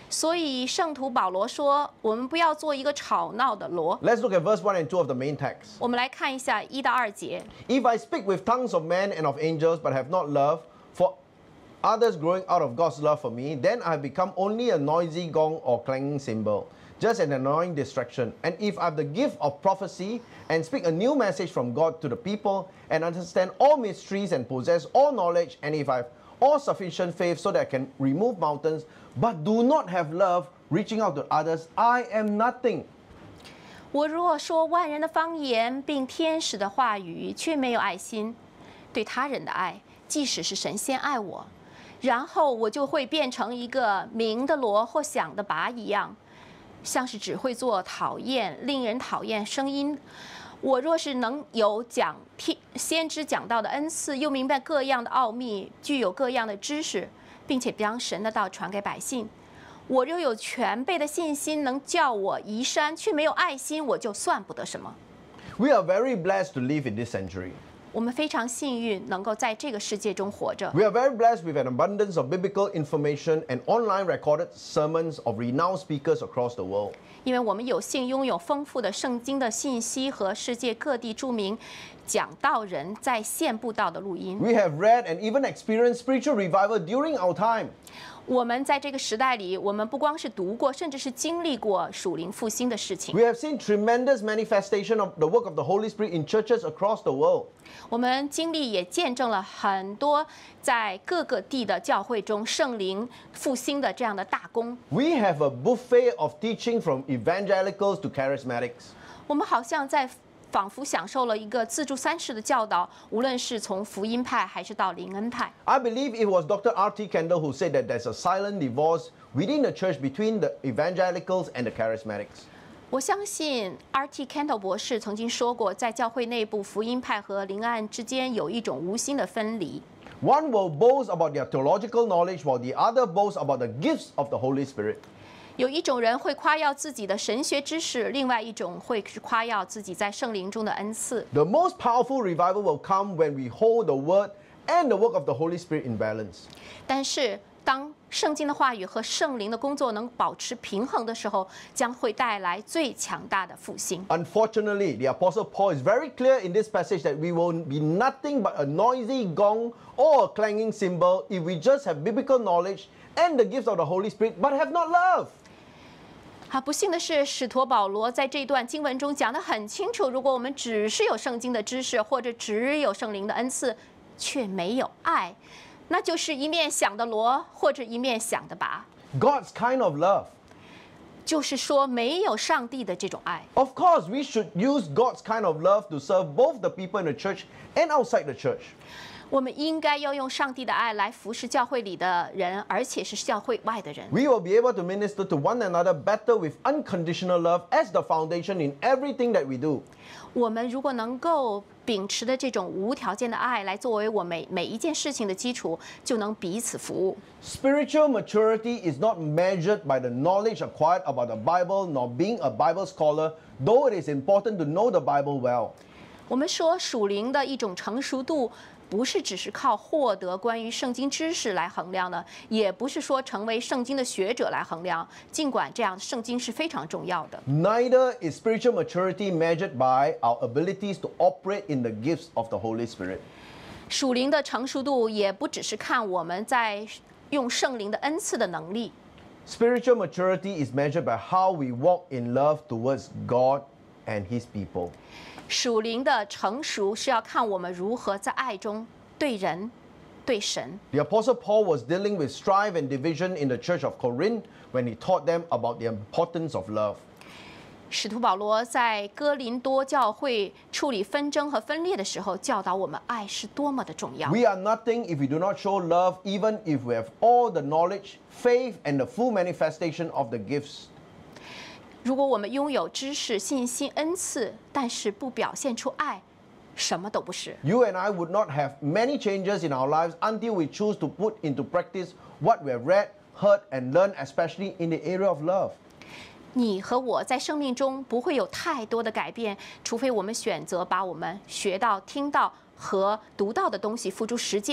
所以圣徒保罗说，我们不要做一个吵闹的锣。 Let's look at verse one and two of the main text. 我们来看一下一到二节。 If I speak with tongues of men and of angels, but have not love for others growing out of God's love for me, then I have become only a noisy gong or clanging cymbal, just an annoying distraction. And if I have the gift of prophecy and speak a new message from God to the people, and understand all mysteries and possess all knowledge, and if I have all sufficient faith so that I can remove mountains, but do not have love, reaching out to others, I am nothing. 我若说万人的方言，并天使的话语，却没有爱心，对他人的爱，即使是神先爱我，然后我就会变成一个鸣的锣或响的拔一样，像是只会做讨厌、令人讨厌声音。我若是能有讲天先知讲道的恩赐，又明白各样的奥秘，具有各样的知识，并且将神的道传给百姓，我若有全备的信心，能叫我移山，却没有爱心，我就算不得什么。 We are very blessed to live in this century. 我们非常幸运，能够在这个世界中活着。 We are very blessed with an abundance of biblical information and online recorded sermons of renowned speakers across the world. 因为我们有幸拥有丰富的圣经的信息和世界各地著名讲道人在线布道的录音。 We have read and even experienced spiritual revival during our time. 我们在这个时代里，我们不光是读过，甚至是经历过属灵复兴的事情。 We have seen tremendous manifestation of the work of the Holy Spirit in churches across the world. 我们经历也见证了很多在各个地的教会中圣灵复兴的这样的大功。 We have a buffet of teaching from evangelicals to charismatics. 我们好像在仿佛享受了一个自助餐式的教导，无论是从福音派还是到灵恩派。 I believe it was Doctor R T Kendall who said that there's a silent divorce within the church between the evangelicals and the charismatics. 我相信 R T Kendall 博士曾经说过，在教会内部，福音派和灵恩之间有一种无心的分离。 One will boast about their theological knowledge while the other boasts about the gifts of the Holy Spirit. 有一种人会夸耀自己的神学知识，另外一种会是夸耀自己在圣灵中的恩赐。 The most powerful revival will come when we hold the word and the work of the Holy Spirit in balance. 但是，当圣经的话语和圣灵的工作能保持平衡的时候，将会带来最强大的复兴。 Unfortunately, the Apostle Paul is very clear in this passage that we will be nothing but a noisy gong or a clanging cymbal if we just have biblical knowledge and the gifts of the Holy Spirit but have not love. 啊，不幸的是，使徒保罗在这段经文中讲得很清楚：如果我们只是有圣经的知识，或者只有圣灵的恩赐，却没有爱，那就是一面响的锣，或者一面响的拔。 God's kind of love. 就是说，没有上帝的这种爱。 Of course, we should use God's kind of love to serve both the people in the church and outside the church. 我们应该要用上帝的爱来服侍教会里的人，而且是教会外的人。 We will be able to minister to one another better with unconditional love as the foundation in everything that we do. 我们如果能够秉持的这种无条件的爱来作为我们每每一件事情的基础，就能彼此服务。 Spiritual maturity is not measured by the knowledge acquired about the Bible nor being a Bible scholar, though it is important to know the Bible well. 我们说属灵的一种成熟度，不是只是靠获得关于圣经知识来衡量的，也不是说成为圣经的学者来衡量。尽管这样，圣经是非常重要的。 Neither is spiritual maturity measured by our abilities to operate in the gifts of the Holy Spirit. 属灵的成熟度也不只是看我们在用圣灵的恩赐的能力。 Spiritual maturity is measured by how we walk in love towards God and His people. 属灵的成熟是要看我们如何在爱中对人、对神。 The Apostle Paul was dealing with strife and division in the church of Corinth when he taught them about the importance of love. 使徒保罗在哥林多教会处理纷争和分裂的时候，教导我们爱是多么的重要。 We are nothing if we do not show love, even if we have all the knowledge, faith, and the full manifestation of the gifts. 如果我们拥有知识、信心、恩赐，但是不表现出爱，什么都不是。 You and I would not have many changes in our lives until we choose to put into practice what we have read, heard, and learned, especially in the area of love. 你和我在生命中不会有太多的改变，除非我们选择把我们学到、听到和读到的东西付诸实践，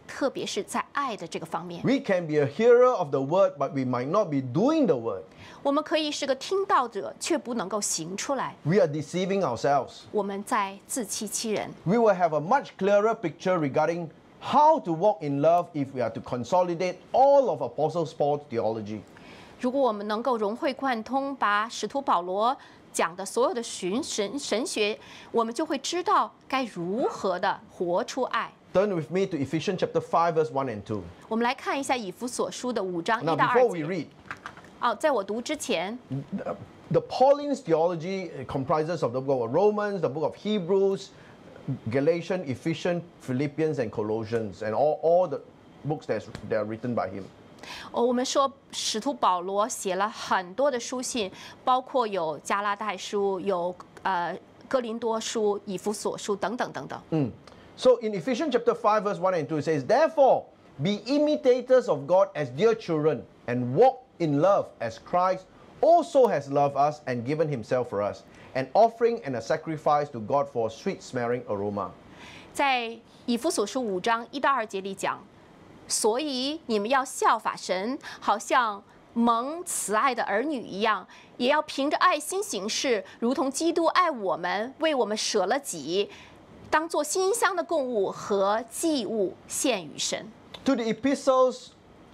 特别是在爱的这个方面。 We can be a hearer of the word, but we might not be doing the word. 我们可以是个听到者，却不能够行出来。 We are deceiving ourselves. 我们在自欺欺人。 We will have a much clearer picture regarding how to walk in love if we are to consolidate all of Apostle Paul's theology. 如果我们能够融会贯通，把使徒保罗讲的所有的神神神学，我们就会知道该如何的活出爱。 Turn with me to Ephesians chapter five, verse one and two. 我们来看一下以弗所书的五章一 Now, 到二 before we 节。 read, 哦，在我读之前， the Pauline theology comprises of the book of Romans, the book of Hebrews, Galatians, Ephesians, Philippians, and Colossians, and all, all the books that that are written by him. 哦，我们说使徒保罗写了很多的书信，包括有加拉太书、有呃哥林多书、以弗所书等等等等。 So in Ephesians chapter five, verse one and two, it says, Therefore, be imitators of God as dear children, and walk in love as Christ also has loved us and given himself for us, an offering and a sacrifice to God for a sweet-smelling aroma. 在以弗所书五章一到二节里讲，所以你们要效法神，好像蒙慈爱的儿女一样，也要凭着爱心行事，如同基督爱我们，为我们舍了己，当作馨香的供物和祭物献与神。 To the epistles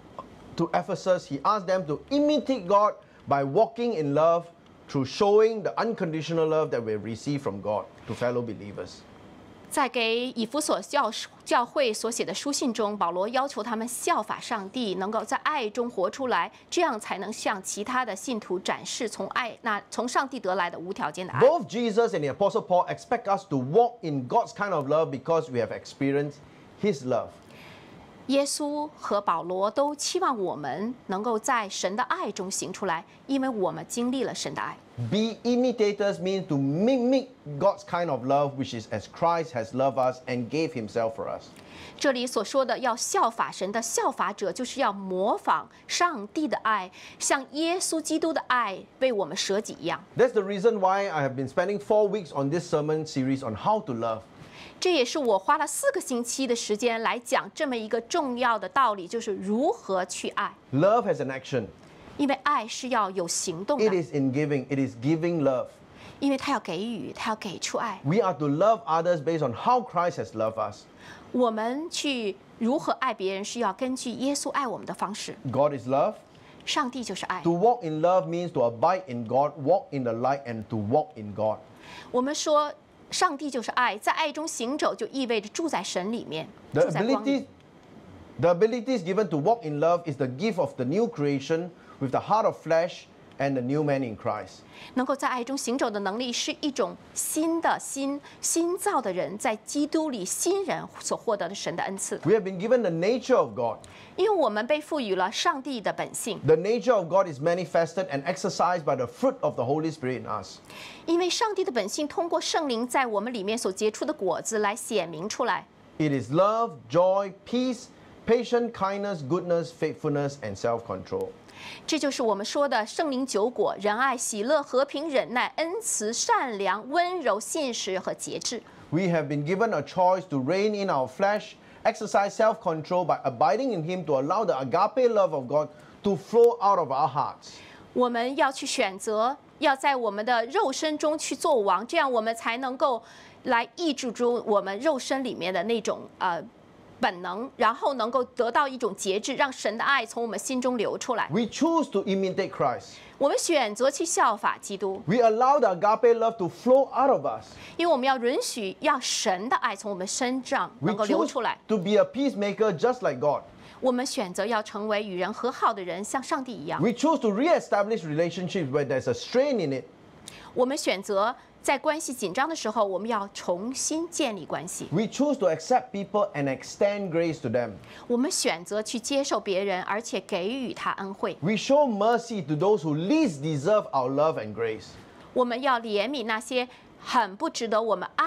to Ephesus, he asked them to imitate God by walking in love through showing the unconditional love that we receive from God to fellow believers. 在给以弗所教教会所写的书信中，保罗要求他们效法上帝，能够在爱中活出来，这样才能向其他的信徒展示从爱那从上帝得来的无条件的爱。 Both Jesus and the Apostle Paul expect us to walk in God's kind of love because we have experienced his love. 耶稣和保罗都期望我们能够在神的爱中行出来，因为我们经历了神的爱。 Be imitators means to mimic God's kind of love, which is as Christ has loved us and gave himself for us. 这里所说的要效法神的效法者，就是要模仿上帝的爱，像耶稣基督的爱为我们舍己一样。 That's the reason why I have been spending four weeks on this sermon series on how to love. 这也是我花了四个星期的时间来讲这么一个重要的道理，就是如何去爱。 Love has an action. 因为爱是要有行动 It 的， is in giving. It is giving love. 因为他要给予，他要给出爱。 We are to love others based on how Christ has loved us. 我们去如何爱别人，是要根据耶稣爱我们的方式。 God is love. 上帝就是爱 To。walk in love means to abide in God, walk in the light, and to walk in God. 我们说上帝就是爱，在爱中行走，就意味着住在神里面， The 住在光里 ability,。the abilities given to walk in love is the gift of the new creation with the heart of flesh and the new man in Christ. 能够在爱中行走的能力，是一种新的新新造的人在基督里新人所获得的神的恩赐。 We have been given the nature of God. 因为我们被赋予了上帝的本性， The nature of God is manifested and exercised by the fruit of the Holy Spirit in us. 因为上帝的本性通过圣灵在我们里面所结出的果子来显明出来。 It is love, joy, peace, patience, kindness, goodness, faithfulness, and self-control. 这就是我们说的圣灵九果：仁爱、喜乐、和平、忍耐、恩慈、善良、温柔、信实和节制。 We have been given a choice to reign in our flesh, exercise self-control by abiding in Him to allow the agape love of God to flow out of our hearts. 我们要去选择，要在我们的肉身中去做王，这样我们才能够来抑制住我们肉身里面的那种呃本能，然后能够得到一种节制，让神的爱从我们心中流出来。 We choose to imitate Christ. 我们选择去效法基督， We allow the agape love to flow out of us. 因为我们要允许让神的爱从我们身上 We 能够流 choose 出来。 to be a peacemaker just like God. 我们选择要成为与人和好的人，像上帝一样。 We choose to re-establish relationships where there's a strain in it. 我们选择在关系紧张的时候，我们要重新建立关系。 We choose to accept people and extend grace to them. 我们选择去接受别人，而且给予他恩惠。 We show mercy to those who least deserve our love and grace. 我们要怜悯那些很不值得我们爱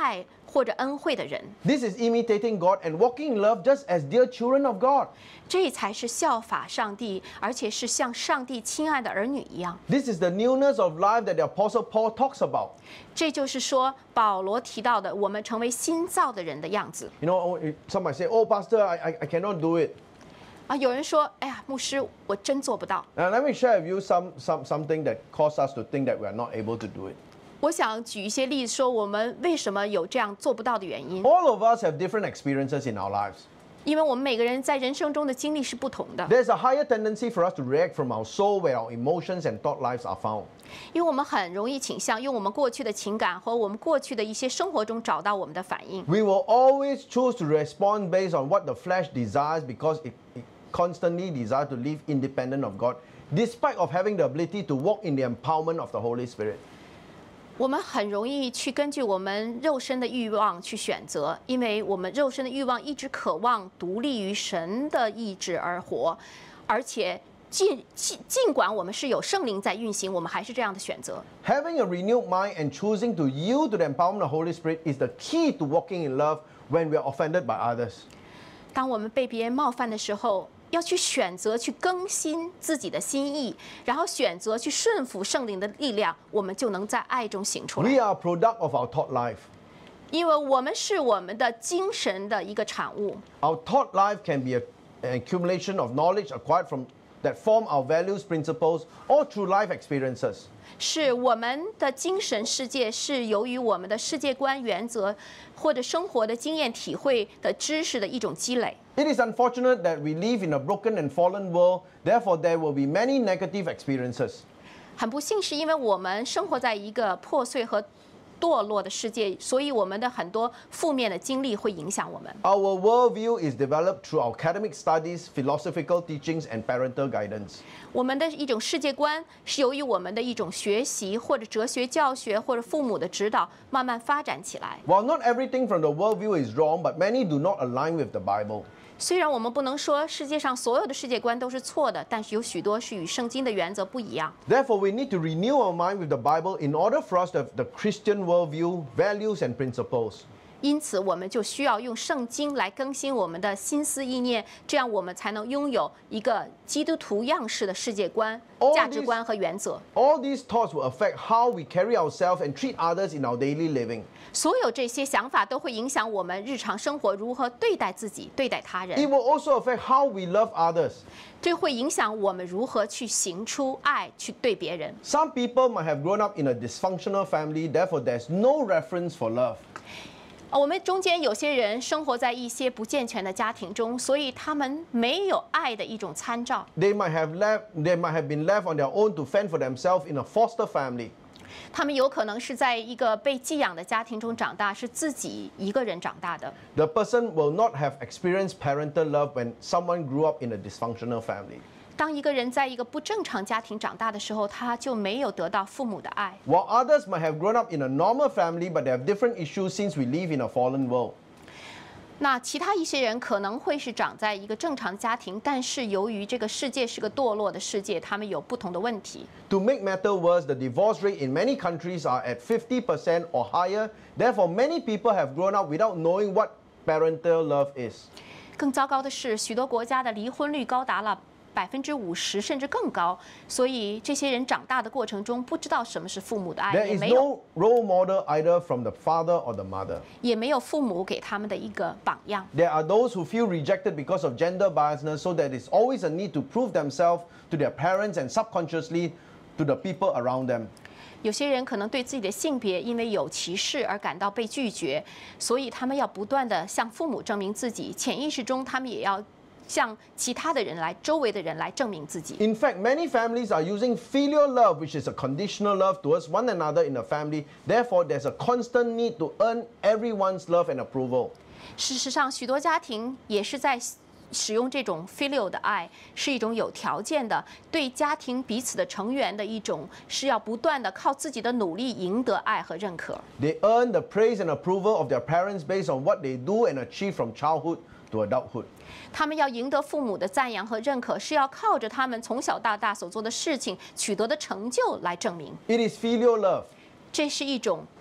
或者恩惠的人。 This is imitating God and walking in love just as dear children of God. 这才是效法上帝，而且是像上帝亲爱的儿女一样。 This is the newness of life that the Apostle Paul talks about. 这就是说，保罗提到的，我们成为新造的人的样子。 You know, some might say, "Oh, Pastor, I, I, I cannot do it." 啊，有人说，哎呀，牧师，我真做不到。 Now, let me share with you some, some, something that caused us to think that we are not able to do it. 我想举一些例子，说我们为什么有这样做不到的原因。 All of us have different experiences in our lives. 因为我们每个人在人生中的经历是不同的， There's a higher tendency for us to react from our soul where our emotions and thought lives are found. 因为我们很容易倾向用我们过去的情感和我们过去的一些生活中找到我们的反应。 We will always choose to respond based on what the flesh desires because it, it constantly desires to live independent of God, despite of having the ability to walk in the empowerment of the Holy Spirit. 我们很容易去根据我们肉身的欲望去选择，因为我们肉身的欲望一直渴望独立于神的意志而活，而且尽尽尽管我们是有圣灵在运行，我们还是这样的选择。 Having a renewed mind and choosing to yield to the empowerment of the Holy Spirit is the key to walking in love when we are offended by others. 当我们被别人冒犯的时候，要去选择去更新自己的心意，然后选择去顺服圣灵的力量，我们就能在爱中行出来。 We are a product of our thought life. 因为我们是我们的精神的一个产物。 Our thought life can be a, an accumulation of knowledge acquired from that form our values, principles, or through life experiences. 是我们的精神世界是由于我们的世界观、原则或者生活的经验、体会的知识的一种积累。 It is unfortunate that we live in a broken and fallen world, therefore there will be many negative experiences. 很不幸，是因为我们生活在一个破碎和堕落的世界，所以我们的很多负面的经历会影响我们。 Our worldview is developed through our academic studies, philosophical teachings, and parental guidance. 我们的一种世界观是由于我们的一种学习或者哲学教学或者父母的指导慢慢发展起来。 While not everything from the worldview is wrong, but many do not align with the Bible. 虽然我们不能说世界上所有的世界观都是错的，但是有许多是与圣经的原则不一样。 Therefore, we need to renew our mind with the Bible in order for us to have the Christian worldview, values, and principles. 因此，我们就需要用圣经来更新我们的心思意念，这样我们才能拥有一个基督徒样式的世界观、 All 价值 these- 观和原则。 All these thoughts will affect how we carry ourselves and treat others in our daily living. 所有这些想法都会影响我们日常生活如何对待自己、对待他 It 人。 will also affect how we love others. 这会影响我们如何去行出爱，去对别人。 Some people might have grown up in a dysfunctional family, therefore, there's no reference for love. 呃我们中间有些人生活在一些不健全的家庭中，所以他们没有爱的一种参照。 They might have left, they might have been left on their own to fend for themselves in a foster family. 他们有可能是在一个被寄养的家庭中长大，是自己一个人长大的。 The person will not have experienced parental love when someone grew up in a dysfunctional family. 当一个人在一个不正常家庭长大的时候，他就没有得到父母的爱。 While others might have grown up in a normal family, but they have different issues since we live in a fallen world. 那其他一些人可能会是长在一个正常家庭，但是由于这个世界是个堕落的世界，他们有不同的问题。 To make matter worse, the divorce rate in many countries are at fifty percent or higher. Therefore, many people have grown up without knowing what parental love is. 更糟糕的是，许多国家的离婚率高达了百分之五十甚至更高，所以这些人长大的过程中不知道什么是父母的爱， There 也 is 没有 no role model either from the father or the mother. 也没有父母给他们的一个榜样。 There are those who feel rejected because of gender biasness, so there is always a need to prove themselves to their parents and subconsciously to the people around them. 有些人可能对自己的性别因为有歧视而感到被拒绝，所以他们要不断地向父母证明自己，潜意识中他们也要向其他的人来、周围的人来证明自己。 In fact, many families are using filial love, which is a conditional love towards one another in a family. Therefore, there's a constant need to earn everyone's love and approval. 事实上，许多家庭也是在使用这种 filial 的爱，是一种有条件的对家庭彼此的成员的一种，是要不断的靠自己的努力赢得爱和认可。 They earn the praise and approval of their parents based on what they do and achieve from childhood to adulthood. 他们要赢得父母的赞扬和认可，是要靠着他们从小到大所做的事情、取得的成就来证明。 It is filial love. 这是一种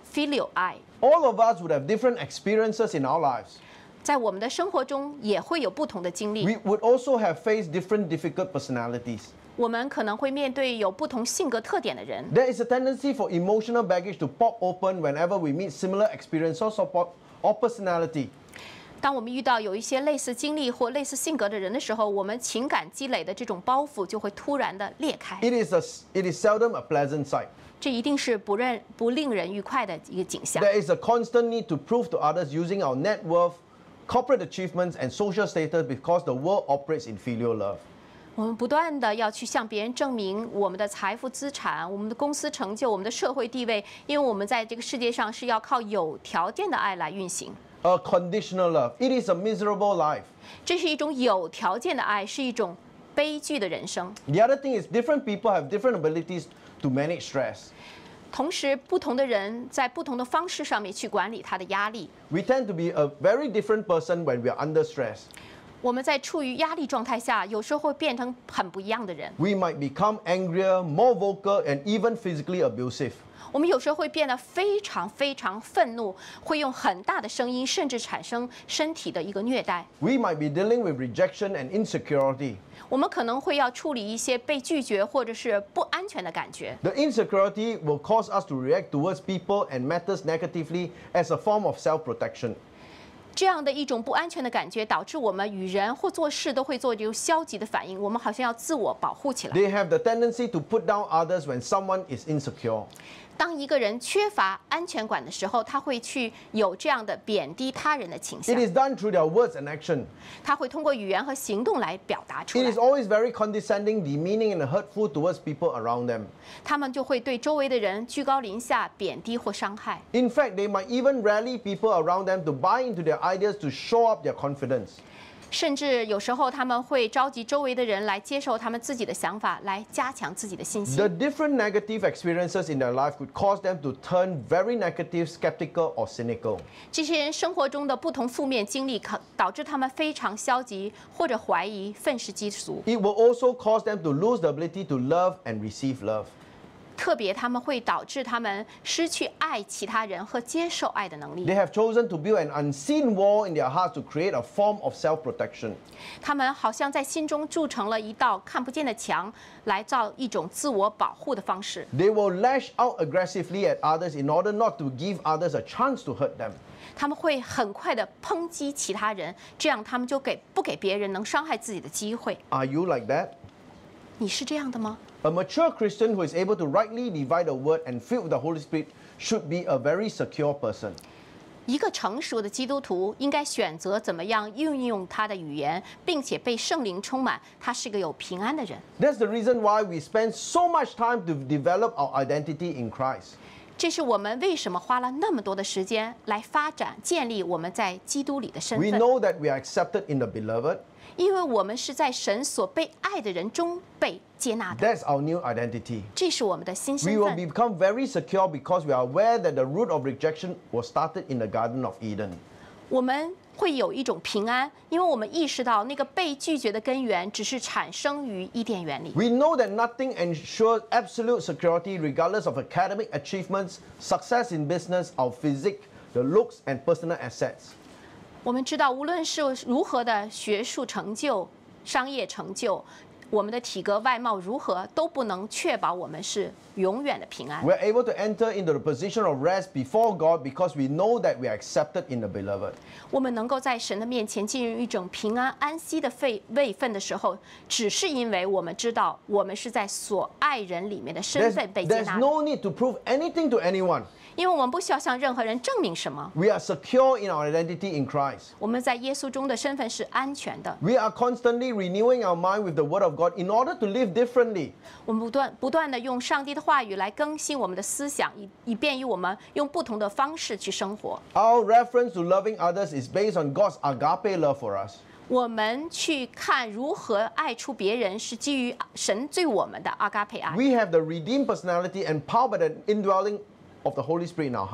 filial 爱。 All of us would have different experiences in our lives. 在我们的生活中也会有不同的经历， We would also have faced different difficult personalities. 我们可能会面对有不同性格特点的人。 There is a tendency for emotional baggage to pop open whenever we meet similar experiences or, or personality. 当我们遇到有一些类似经历或类似性格的人的时候，我们情感积累的这种包袱就会突然的裂开。 It is, a, it is seldom a pleasant sight. 这一定是不认不令人愉快的一个景象。 There is a constant need to prove to others using our net worth, corporate achievements, and social status because the world operates in filial love. 我们不断的要去向别人证明我们的财富资产、我们的公司成就、我们的社会地位，因为我们在这个世界上是要靠有条件的爱来运行。 A conditional love. It is a miserable life. 这是一种有条件的爱，是一种悲剧的人生。 The other thing is different people have different abilities to manage stress. 同时，不同的人在不同的方式上面去管理他的压力。 We tend to be a very different person when we are under stress. 我们在处于压力状态下，有时候会变成很不一样的人。 We might become angrier, more vocal, and even physically abusive. 我们有时候会变得非常非常愤怒，会用很大的声音，甚至产生身体的一个虐待。 We might be dealing with rejection and insecurity. 我们可能会要处理一些被拒绝或者是不安全的感觉。 The insecurity will cause us to react towards people and matters negatively as a form of self-protection. 这样的一种不安全的感觉，导致我们与人或做事都会做这种消极的反应，我们好像要自我保护起来。 They have the tendency to put down others when someone is insecure. 当一个人缺乏安全感的时候，他会去有这样的贬低他人的倾向 It，is done through their words and action. 他会通过语言和行动来表达出 It 来 is。always very condescending, demeaning, and hurtful towards people around them. 他们就会对周围的人居高临下、贬低或伤害。 In fact, they might even rally people around them to buy into their ideas to show up their confidence. 甚至有时候他们会召集周围的人来接受他们自己的想法，来加强自己的信心 The。different negative experiences in their life could cause them to turn very negative, skeptical, or cynical. 这些人生活中的不同负面经历，可导致他们非常消极或者怀疑、愤世嫉俗。 It will also cause them to lose the ability to love and receive love. 特别他们会导致他们失去爱其他人和接受爱的能力 They。have chosen to build an unseen wall in their hearts to create a form of self-protection. 他们好像在心中筑成了一道看不见的墙，来造一种自我保护的方式。 They will lash out aggressively at others in order not to give others a chance to hurt them. 他们会很快的抨击其他人，这样他们就给不给别人能伤害自己的机会。 Are you like that? 你是这样的吗？ A mature Christian who is able to rightly divide the word and filled with the Holy Spirit should be a very secure person. 一个成熟的基督徒应该选择怎么样运用他的语言，并且被圣灵充满。他是个有平安的人。 That's the reason why we spend so much time to develop our identity in Christ. 这是我们为什么花了那么多的时间来发展、建立我们在基督里的身 We 份。 know that we are accepted in the beloved. 因为我们是在神所被爱的人中被接纳的， That's our new identity. 这是我们的新 We 身 will 份。 become very secure because we are aware that the root of rejection was started in the Garden of Eden. 我们会有一种平安，因为我们意识到那个被拒绝的根源只是产生于伊甸园里。 We know that nothing ensures absolute security regardless of academic achievements, success in business, our physique, the looks, and personal assets. 我们知道，无论是如何的学术成就、商业成就，我们的体格外貌如何，都不能确保我们是永远的平安。 We're able to enter into the position of rest before God because we know that we are accepted in the beloved. 我们能够在神的面前进入一种平安安息的位位分的时候，只是因为我们知道我们是在所爱人里面的身 There's, 份被接 there's 纳的， no need to prove anything to anyone. 因为我们不需要向任何人证明什么。 We are secure in our identity in Christ. 我们在耶稣中的身份是安全的。 We are constantly renewing our mind with the Word of God in order to live differently. 我们不断不断的用上帝的话语来更新我们的思想，以以便于我们用不同的方式去生活。 Our reference to loving others is based on God's agape love for us. 我们去看如何爱出别人，是基于神对我们的阿嘎佩爱。 We have the redeemed personality empowered by the indwelling of the Holy Spirit in our heart.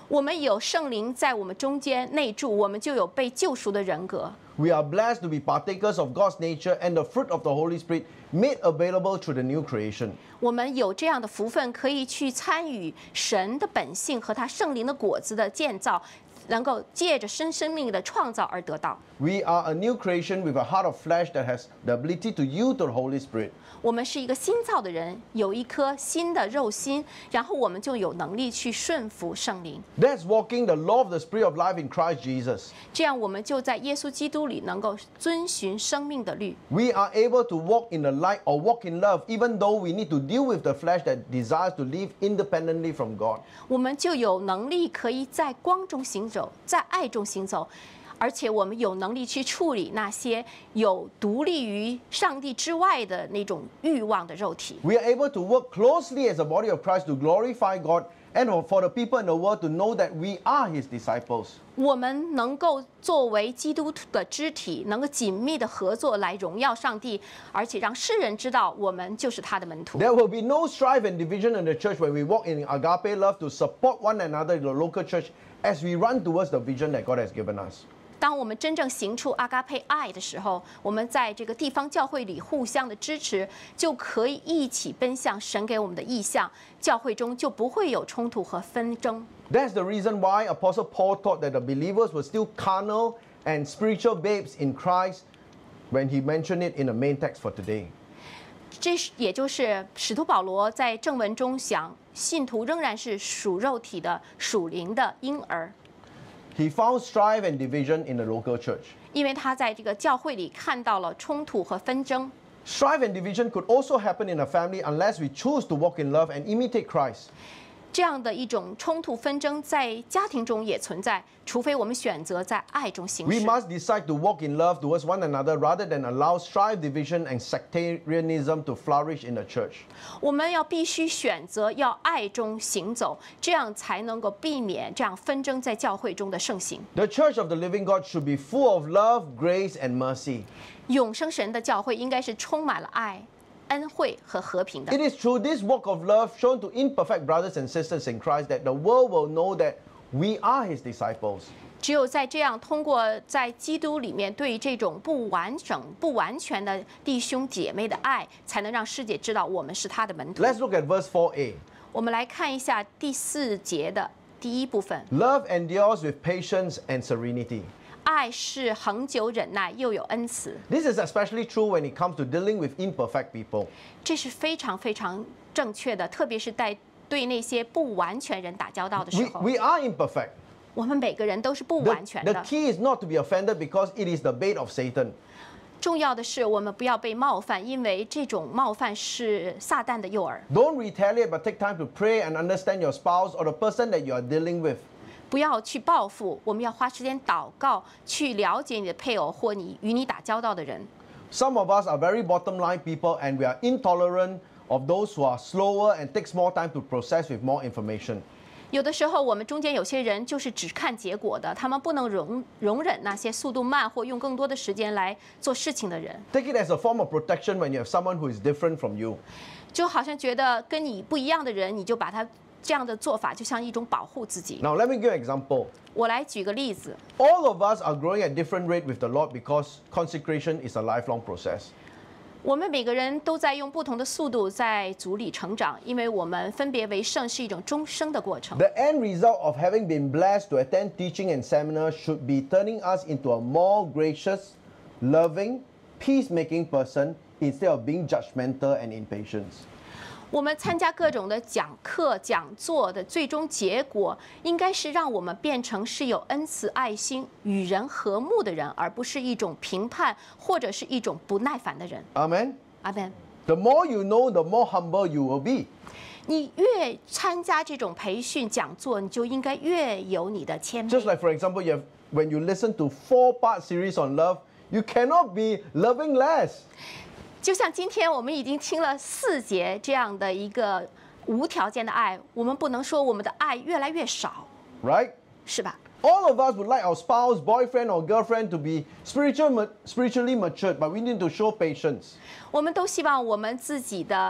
我们有圣灵在我们中间内住，我们就有被救赎的人格。 We are blessed to be partakers of God's nature and the fruit of the Holy Spirit made available through the new creation. 我们有这样的福分，可以去参与神的本性和他圣灵的果子的建造，能够借着新生命的创造而得到。 We are a new creation with a heart of flesh that has the ability to yield to the Holy Spirit. 我们是一个新造的人，有一颗新的肉心，然后我们就有能力去顺服圣灵。 That's walking the law of the Spirit of life in Christ Jesus. 这样，我们就在耶稣基督里能够遵循生命的律。 We are able to walk in the light or walk in love, even though we need to deal with the flesh that desires to live independently from God. 我们就有能力可以在光中行走，在爱中行走。 而且我们有能力去处理那些有独立于上帝之外的那种欲望的肉体。 We are able to work closely as a body of Christ to glorify God and for the people in the world to know that we are His disciples. 我们能够作为基督的肢体，能够紧密的合作来荣耀上帝，而且让世人知道我们就是他的门徒。 There will be no strife and division in the church when we walk in agape love to support one another in the local church as we run towards the vision that God has given us. 当我们真正行出阿嘎佩爱的时候，我们在这个地方教会里互相的支持，就可以一起奔向神给我们的意向，教会中就不会有冲突和纷争。 That's the reason why Apostle Paul taught that the believers were still carnal and spiritual babes in Christ when he mentioned it in the main text for today. 这是也就是使徒保罗在正文中讲，信徒仍然是属肉体的、属灵的婴儿。 He found strife and division in the local church. 因为他在这个教会里看到了冲突和纷争。 Strife and division could also happen in a family unless we choose to walk in love and imitate Christ. 这样的一种冲突纷争在家庭中也存在，除非我们选择在爱中行 We 事。 must decide to walk in love towards one another rather than allow strife, division, and sectarianism to flourish in the church. 我们要必须选择要爱中行走，这样才能够避免这样纷争在教会中的盛行。 The church of the living God should be full of love, grace, and mercy. 永生神的教会应该是充满了爱、恩惠和和平的。 It is through this walk of love shown to imperfect brothers and sisters in Christ that the world will know that we are His disciples. 只有在这样通过在基督里面对这种不完整、不完全的弟兄姐妹的爱，才能让世界知道我们是他的门徒。 Let's look at verse four a. 我们来看一下第四节的第一部分。 Love endures with patience and serenity. 爱是恒久忍耐，又有恩慈。 This is especially true when it comes to dealing with imperfect people. 这是非常非常正确的，特别是在对那些不完全人打交道的时 We, 候。 we are imperfect. 我们每个人都是不 The, 完全 the 的。 key is not to be offended because it is the bait of Satan. 重要的是，我们不要被冒犯，因为这种冒犯是撒旦的诱饵。 Don't retaliate, but take time to pray and understand your spouse or the person that you are dealing with. 不要去报复，我们要花时间祷告，去了解你的配偶或你与你打交道的人。 Some of us are very bottom line people and we are intolerant of those who are slower and takes more time to process with more information. 有的时候，我们中间有些人就是只看结果的，他们不能容容忍那些速度慢或用更多的时间来做事情的人， Take it as a form of protection when you have someone who is different from you. 就好像觉得跟你不一样的人，你就把他这样的做法就像一种保护自己。 Now let me give you an example. 我来举个例子， All of us are growing at different rate with the Lord because consecration is a lifelong process. 我们每个人都在用不同的速度在组里成长，因为我们分别为圣是一种终生的过程。 The end result of having been blessed to attend teaching and seminars should be turning us into a more gracious, loving, peacemaking person instead of being judgmental and impatient. 我们参加各种的讲课、讲座的最终结果，应该是让我们变成是有恩慈、爱心、与人和睦的人，而不是一种评判或者是一种不耐烦的人。 Amen? 阿门。 The more you know, the more humble you will be. 你越参加这种培训讲座，你就应该越有你的谦 Just 卑。 like, for example, you have, when you listen to four-part series on love, you cannot be loving less. 就像今天我们已经听了四节这样的一个无条件的爱，我们不能说我们的爱越来越少， Right? 是吧？ All of us would like our spouse, boyfriend, or girlfriend to be spiritual, ma- spiritually matured, but we need to show patience. 我们都希望我们自己的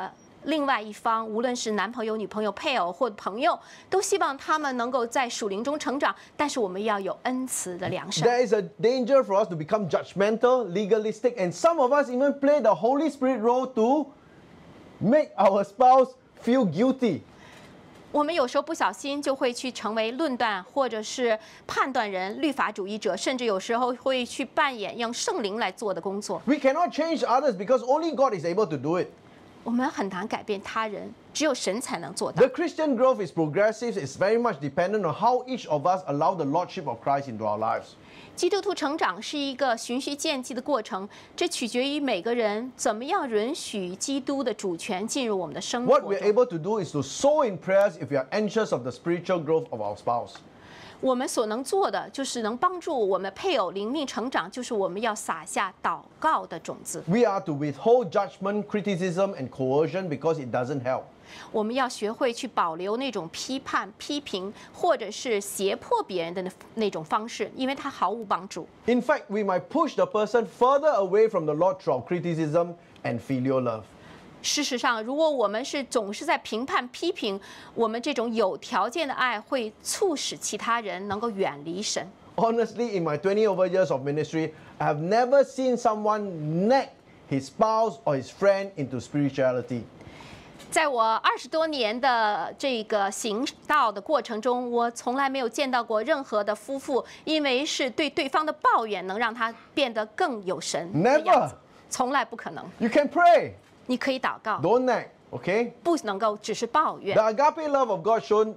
另外一方，无论是男朋友、女朋友、配偶或朋友，都希望他们能够在属灵中成长。但是我们要有恩慈的良善。 There is a danger for us to become judgmental, legalistic, and some of us even play the Holy Spirit role to make our spouse feel guilty. 我们有时候不小心就会去成为论断或者是判断人、律法主义者，甚至有时候会去扮演用圣灵来做的工作。 We cannot change others because only God is able to do it. 我们很难改变他人，只有神才能做到 The。Christian growth is progressive, it's very much dependent on how each of us allow the Lordship of Christ into our lives. 基督徒成长是一个循序渐进的过程，这取决于每个人怎么样允许基督的主权进入我们的生活 What we're 中。 able to do is to sow in prayers if we are anxious of the spiritual growth of our spouse. 我们所能做的就是能帮助我们配偶灵命成长，就是我们要撒下祷告的种子。 We are to withhold judgment, criticism, and coercion because it doesn't help. 我们要学会去保留那种批判、批评，或者是胁迫别人的那那种方式，因为它毫无帮助。 In fact, we might push the person further away from the Lord through our criticism and filial love. 事实上，如果我们是总是在评判、批评，我们这种有条件的爱会促使其他人能够远离神。 Honestly, in my twenty over years of ministry, I have never seen someone nag his spouse or his friend into spirituality. 在我二十多年的这个行道的过程中，我从来没有见到过任何的夫妇因为是对对方的抱怨，能让他变得更有神的样子。 Never. 从来不可能。 You can pray, 你可以祷告， don't nag, okay? 不能够只是抱怨 The。agape love of God shown,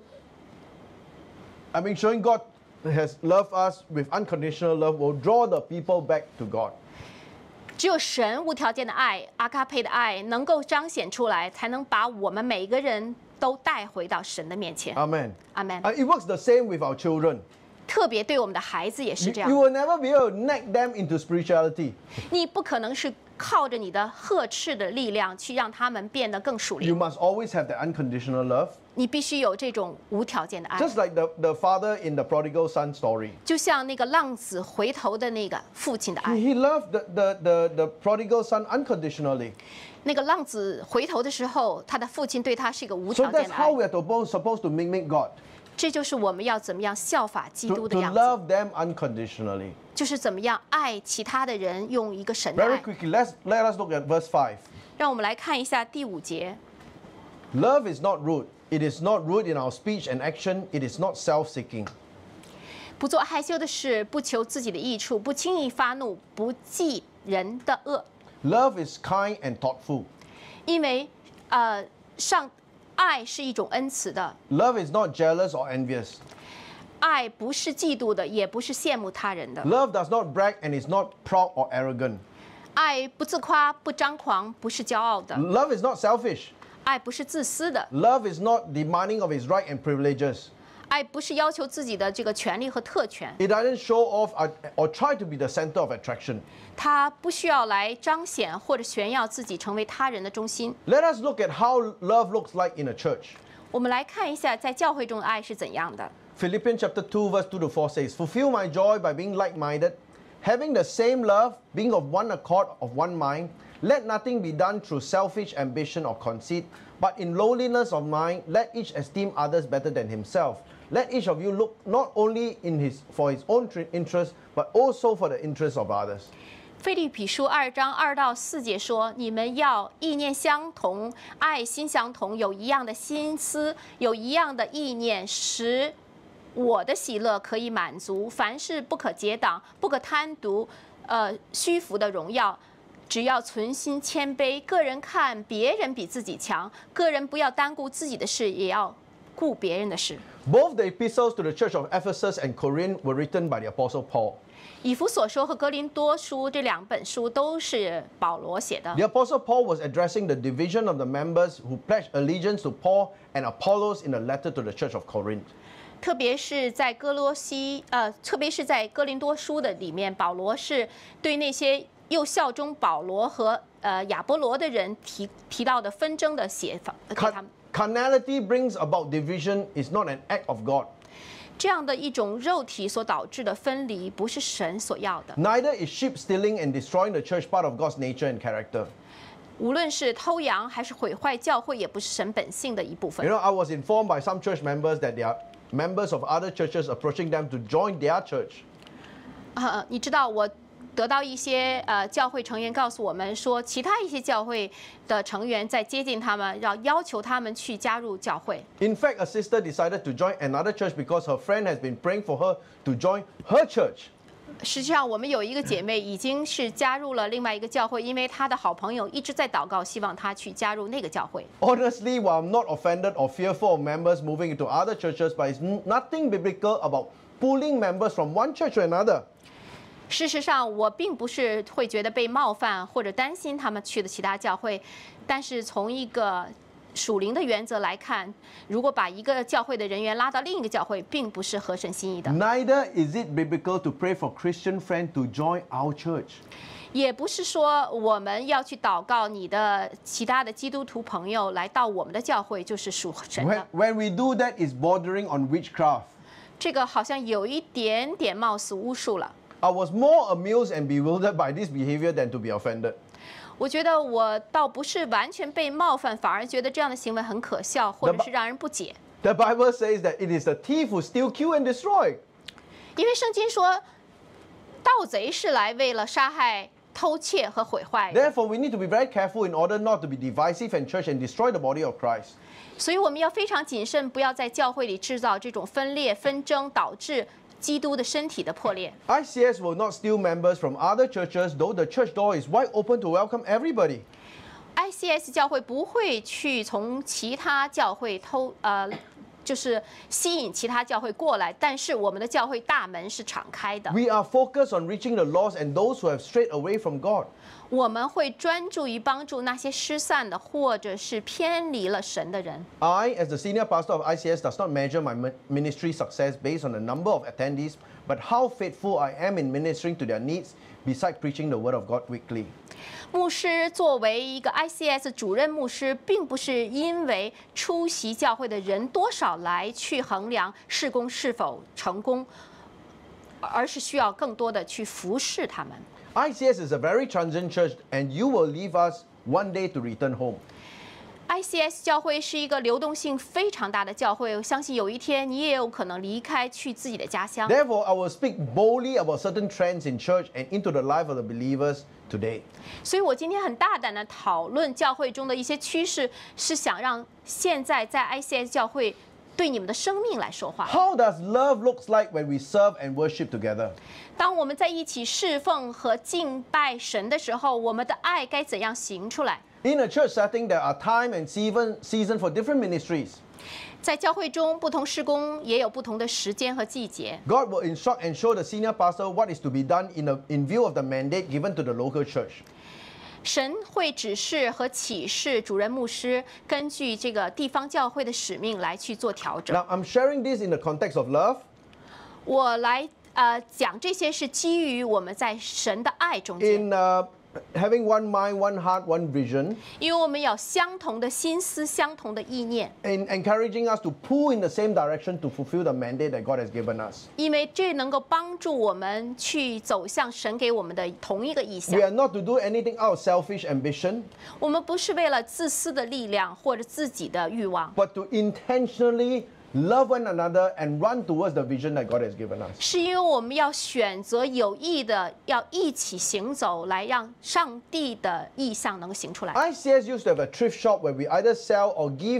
I mean, showing God has loved us with unconditional love will draw the people back to God. 只有神无条件的爱，阿卡佩的爱，能够彰显出来，才能把我们每一个人都带回到神的面前。 Amen. 阿门。 Uh, it works the same with our children. 特别对我们的孩子也是 You, 这 you 样， will never be able to nag them into spirituality. 你不可能是靠着你的呵斥的力量去让他们变得更属 You 灵， must always have that unconditional love. 你必须有这种无条件的爱， Just like the, the father in the prodigal son story. 就像那个浪子回头的那个父亲的爱。 He loved the, the, the, the prodigal son unconditionally. 那个浪子回头的时候，他的父亲对他是一个无 So 条件 that's 的 how 爱， we're supposed, supposed to mimic God. 这就是我们要怎么样效法基 To, 督 to 的样子， love them unconditionally. 就是怎么样爱其他的人，用一个神的 Very 爱。 quickly, let's, let us look at verse five. 让我们来看一下第五节。 Love is not rude. It is not rude in our speech and action. It is not self-seeking. 不做害羞的事，不求自己的益处，不轻易发怒，不记人的恶， Love is kind and thoughtful. 因为呃，上爱是一种恩慈的， Love is not jealous or envious. 爱不是嫉妒的，也不是羡慕他人的， Love does not brag and is not proud or arrogant. 爱不自夸，不张狂，不是骄傲的， Love is not selfish. 爱不是自私的， Love is not demanding of its right and privileges. 爱不是要求自己的这个权利和特权， It doesn't show off or, or try to be the center of attraction. 他不需要来彰显或者炫耀自己成为他人的中心。 Let us look at how love looks like in a church. 我们来看一下在教会中的爱是怎样的。 Philippians chapter two verse two to four says, Fulfill my joy by being like-minded, having the same love, being of one accord, of one mind. Let nothing be done through selfish ambition or conceit, but in lowliness of mind, let each esteem others better than himself. Let each of you look not only in his, for his own tr- interest, but also for the interests of others. 腓立比书二章二到四节说：“你们要意念相同，爱心相同，有一样的心思，有一样的意念，使我的喜乐可以满足。凡事不可结党，不可贪图，呃，虚浮的荣耀。只要存心谦卑，个人看别人比自己强，个人不要单顾自己的事，也要顾别人的事。” Both the epistles to the church of Ephesus and Corinth were written by the Apostle Paul. 以弗所书和哥林多书这两本书都是保罗写的。 The Apostle Paul was addressing the division of the members who pledged allegiance to Paul and Apollos in a letter to the church of Corinth. 特别是在哥罗西，呃，特别是在哥林多书的里面，保罗是对那些又效忠保罗和呃亚波罗的人提提到的纷争的写法，呃给他 Car- 们 carnality brings about division is not an act of God. 这样的一种肉体所导致的分离，不是神所要的。 Neither is sheep stealing and destroying the church part of God's nature and character. 无论是偷羊还是毁坏教会，也不是神本性的一部 You 分。 know, I was informed by some church members that there are members of other churches approaching them to join their church. 呃，你知道我得到一些呃教会成员告诉我们说，其他一些教会的成员在接近他们，要要求他们去加入教会。 In fact, a sister decided to join another church because her friend has been praying for her to join her church. 实际上，我们有一个姐妹已经是加入了另外一个教会，因为她的好朋友一直在祷告，希望她去加入那个教会。 Honestly, while I'm not offended or fearful of members moving into other churches, but it's n- nothing biblical about pulling members from one church to another. 事实上，我并不是会觉得被冒犯或者担心他们去的其他教会，但是从一个属灵的原则来看，如果把一个教会的人员拉到另一个教会，并不是合神心意的。 Neither is it biblical to pray for Christian friends to join our church. 也不是说我们要去祷告你的其他的基督徒朋友来到我们的教会就是属神 When, 的。 when we do that, it's bordering on witchcraft. 这个好像有一点点貌似巫术了。 I was more amused and bewildered by this behavior than to be offended. 我觉得我倒不是完全被冒犯，反而觉得这样的行为很可笑，或者是让人不解。 The Bible says that it is the thief who steal, kill, and destroy. 因为圣经说，盗贼是来为了杀害、偷窃和毁坏的， Therefore, we need to be very careful in order not to be divisive in church and destroy the body of Christ. 所以我们要非常谨慎，不要在教会里制造这种分裂、纷争，导致基督的身体的破裂。 I C S will not steal members from other churches, though the church door is wide open to welcome everybody. I C S 教会不会去从其他教会偷呃，就是吸引其他教会过来，但是我们的教会大门是敞开的。 We are focused on reaching the lost and those who have strayed away from God. 我们会专注于帮助那些失散的或者是偏离了神的人。 I, as the senior pastor of I C S, does not measure my mi- ministry success based on the number of attendees, but how faithful I am in ministering to their needs, besides preaching the word of God weekly. 牧师作为一个 I C S 主任牧师，并不是因为出席教会的人多少来去衡量事工是否成功，而是需要更多的去服侍他们。 I C S is a very transient church, and you will leave us one day to return home. I C S 教会是一个流动性非常大的教会，我相信有一天你也有可能离开，去自己的家乡。 Therefore, I will speak boldly about certain trends in church and into the life of the believers today. 所以我今天很大胆的讨论教会中的一些趋势，是想让现在在 I C S 教会对你们的生命来说话。 How does love looks like when we serve and worship together? 当我们在一起侍奉和敬拜神的时候，我们的爱该怎样行出来？ In a church setting, there are time and season, season for different ministries. 在教会中，不同事工也有不同的时间和季节。 God will instruct and show the senior pastor what is to be done in, a, in view of the mandate given to the local church. 神会指示和启示主任牧师，根据这个地方教会的使命来去做调整。 Now, I'm sharing this in the context of love. 我来呃讲这些是基于我们在神的爱中间， In uh, having one mind, one heart, one vision, 因为我们有相同的心思、相同的意念， in encouraging us to pull in the same direction to fulfill the mandate that God has given us. 因为这能够帮助我们去走向神给我们的同一个意向 We。are not to do anything out of selfish ambition, 我们不是为了自私的力量或者自己的欲望， but to intentionally love one another and run towards the vision that God has given us. 是因为我们要选择有意的，要一起行走，来让上帝的意向能够行出来。 I C S used to have a thrift shop where we either sell or give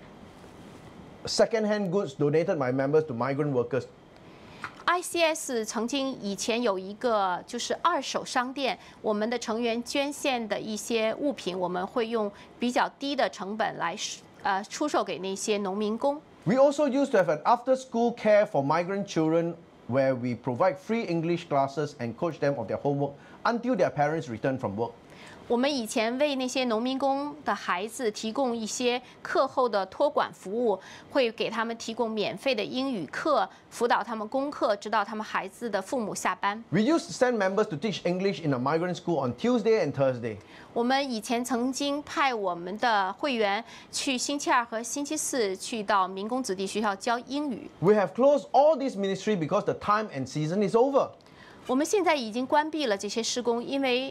second-hand goods donated by members to migrant workers. I C S 曾经以前有一个就是二手商店，我们的成员捐献的一些物品，我们会用比较低的成本来呃出售给那些农民工。 We also used to have an after-school care for migrant children where we provide free English classes and coach them of their homework until their parents return from work. 我们以前为那些农民工的孩子提供一些课后的托管服务，会给他们提供免费的英语课，辅导他们功课，直到他们孩子的父母下班。 We used to send members to teach English in a migrant school on Tuesday and Thursday. 我们以前曾经派我们的会员去星期二和星期四去到民工子弟学校教英语。 We have closed all this ministry because the time and season is over. 我们现在已经关闭了这些施工，因为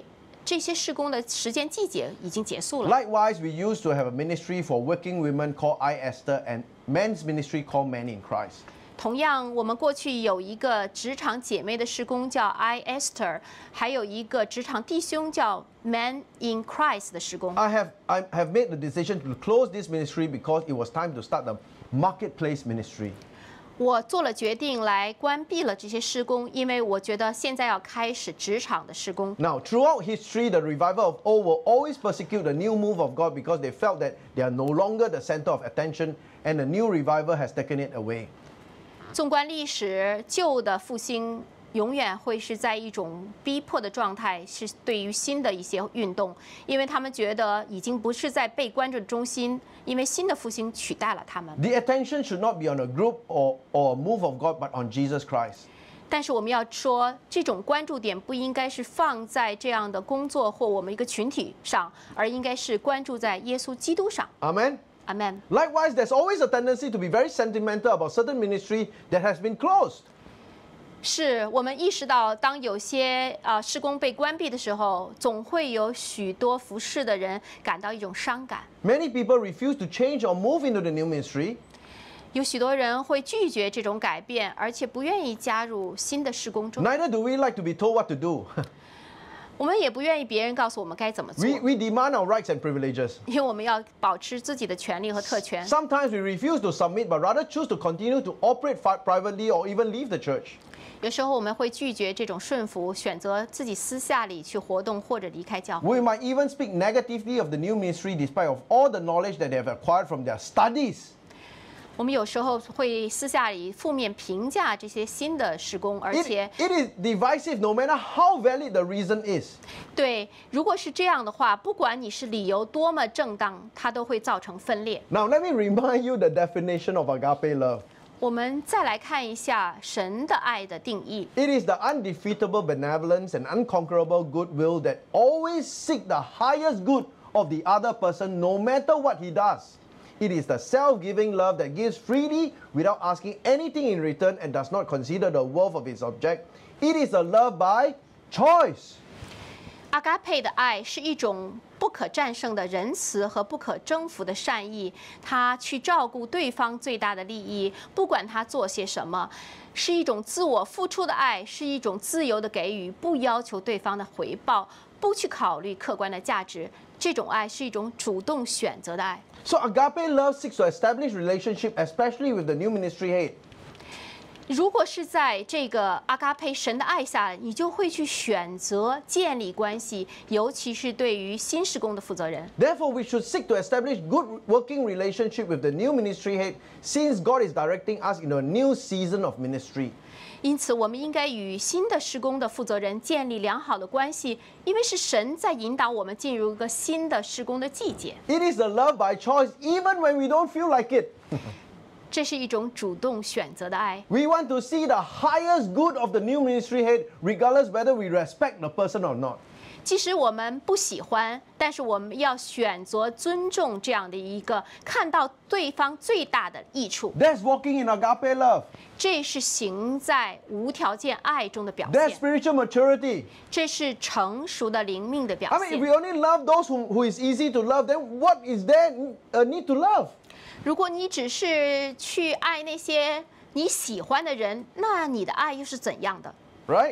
这些事工的时间季节已经结束了。 Likewise, we used to have a ministry for working women called I Esther and men's ministry called Men in Christ. 同样，我们过去有一个职场姐妹的事工叫 I Esther， 还有一个职场弟兄叫 Men in Christ 的事工。 I have, I have made the decision to close this ministry because it was time to start the marketplace ministry. 我做了决定来关闭了这些事工，因为我觉得现在要开始职场的事工。 Now, throughout history, the revival of old will always persecute the new move of God because they felt that they are no longer the center of attention and the new revival has taken it away. 纵观历史，旧的复兴永远会是在一种逼迫的状态，是对于新的一些运动，因为他们觉得已经不是在被关注的中心，因为新的复兴取代了他们。 The attention should not be on a group or, or a move of God, but on Jesus Christ. 但是我们要说，这种关注点不应该是放在这样的工作或我们一个群体上，而应该是关注在耶稣基督上。 Amen? Amen。 Likewise, there's always a tendency to be very sentimental about certain ministry that has been closed. 是我们意识到，当有些呃事工被关闭的时候，总会有许多服侍的人感到一种伤感。 Many people refuse to change or move into the new ministry. 有许多人会拒绝这种改变，而且不愿意加入新的事工中。 Neither do we like to be told what to do. 我们也不愿意别人告诉我们该怎么做， we, we demand our rights and privileges. 因为我们要保持自己的权利和特权。 Sometimes we refuse to submit, but rather choose to continue to operate fi- privately or even leave the church. 有时候我们会拒绝这种顺服，选择自己私下里去活动或者离开教会。 We might even speak negatively of the new ministry despite of all the knowledge that they have acquired from their studies. 我们有时候会私下里负面评价这些新的事工，而 It, 且 it is divisive no matter how valid the reason is. 对，如果是这样的话，不管你是理由多么正当，它都会造成分裂。 Now, let me remind you the definition of agape love. 我们再来看一下神的爱的定义。 It is the undefeatable benevolence and unconquerable goodwill that always seek the highest good of the other person no matter what he does. It is the self-giving love that gives freely without asking anything in return and does not consider the worth of its object. It is a love by choice. 阿嘎佩的爱是一种不可战胜的仁慈和不可征服的善意，他去照顾对方最大的利益，不管他做些什么，是一种自我付出的爱，是一种自由的给予，不要求对方的回报，不去考虑客观的价值。这种爱是一种主动选择的爱。 So agape love seeks to establish relationship, especially with the new ministry head. 如果是在这个阿嘎佩神的爱下，你就会去选择建立关系，尤其是对于新事工的负责人。 Therefore, we should seek to establish good working relationship with the new ministry head since God is directing us into a new season of ministry. 因此，我们应该与新的事工的负责人建立良好的关系，因为是神在引导我们进入一个新的事工的季节。 It is the love by choice even when we don't feel like it. 这是一种主动选择的爱。 We want to see the highest good of the new ministry head regardless whether we respect the person or not. 即使我们不喜欢，但是我们要选择尊重这样的一个看到对方最大的益处。 That's walking in agape love. 这是行在无条件爱中的表 That's 现， spiritual maturity. 这是成熟的灵命的表 I mean, if 现 we。only love those who, who is easy to love, then what is there a need to love? 如果你只是去爱那些你喜欢的人，那你的爱又是怎样的？ Right?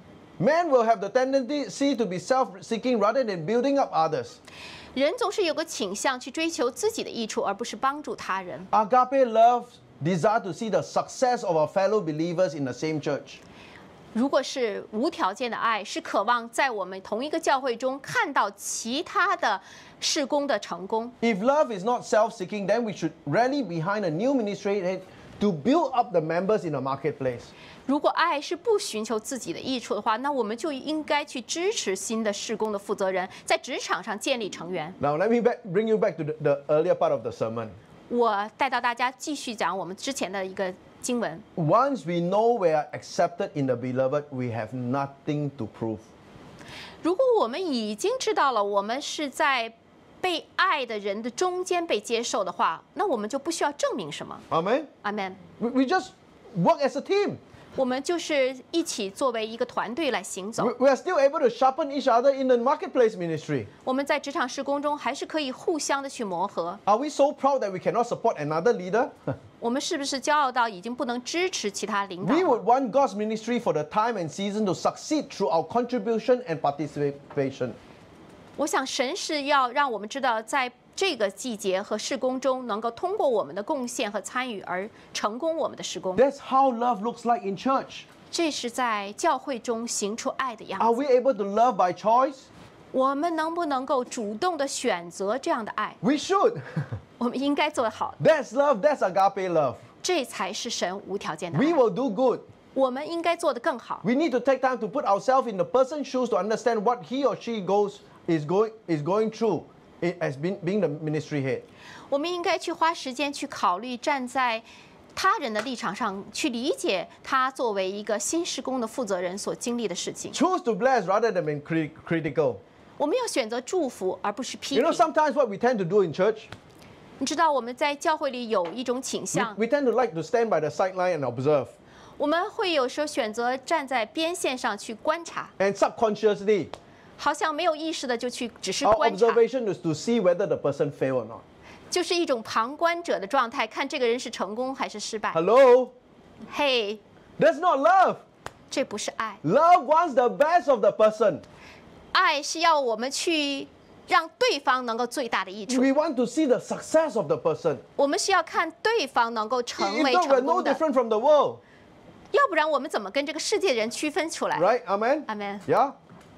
Men will have the tendency to be self-seeking rather than building up others. 人总是有个倾向去追求自己的益处，而不是帮助他人。 Agape love desire to see the success of our fellow believers in the same church. 如果是无条件的爱，是渴望在我们同一个教会中看到其他的事工的成功。 If love is not self-seeking, then we should rally behind a new ministry head to build up the members in the marketplace. 如果爱是不寻求自己的益处的话，那我们就应该去支持新的事工的负责人，在职场上建立成员。 Now, let me back, bring you back to the, the earlier part of the sermon. 我带到大家继续讲我们之前的一个经文。 Once we know we are accepted in the beloved, we have nothing to prove. 如果我们已经知道了我们是在被爱的人的中间被接受的话，那我们就不需要证明什么。 Amen? Amen。 We, we just work as a team. 我们就是一起作为一个团队来行走 We,。we are still able to sharpen each other in the marketplace ministry. 我们在职场事工中还是可以互相的去磨合。 Are we so proud that we cannot support another leader? 我们是不是骄傲到已经不能支持其他领导 We 了？ would want God's ministry for the time and season to succeed through our contribution and participation. 我想神是要让我们知道，在这个季节和事工中，能够通过我们的贡献和参与而成功我们的事工。 That's how love looks like in church. 这是在教会中行出爱的样 Are 子。 we able to love by choice? 我们能不能够主动的选择这样的爱？ We should. 我们应该做得好， That's love, that's agape love. 这才是神无条件的 We 爱。 will do good. 我们应该做得更好。 We need to take time to put ourselves in the person's shoes to understand what he or she goes is going is going through as being, being the ministry head. 我们应该去花时间去考虑，站在他人的立场上去理解他作为一个新事工的负责人所经历的事情。 Choose to bless rather than being cri- critical. 我们要选择祝福，而不是批 You know, 评。 sometimes what we tend to do in church, 你知道我们在教会里有一种倾 we, 向， we tend to like to stand by the sideline and observe. 我们会有时候选择站在边线上去观察， And subconsciously, 好像没有意识的就去只是 our 观察， observation is to see whether the person fail or not. 就是一种旁观者的状态，看这个人是成功还是失败。 Hello? 嘿， That's not love. 这不是爱， Love wants the best of the person. 爱是要我们去让对方能够最大的益处， We want to see the success of the person. 我们是要看对方能够成 If 为 not, we're 成 no 功的， different from the world. 要不然我们怎么跟这个世界人区分出来 Right? Amen? ？Amen。 Yeah?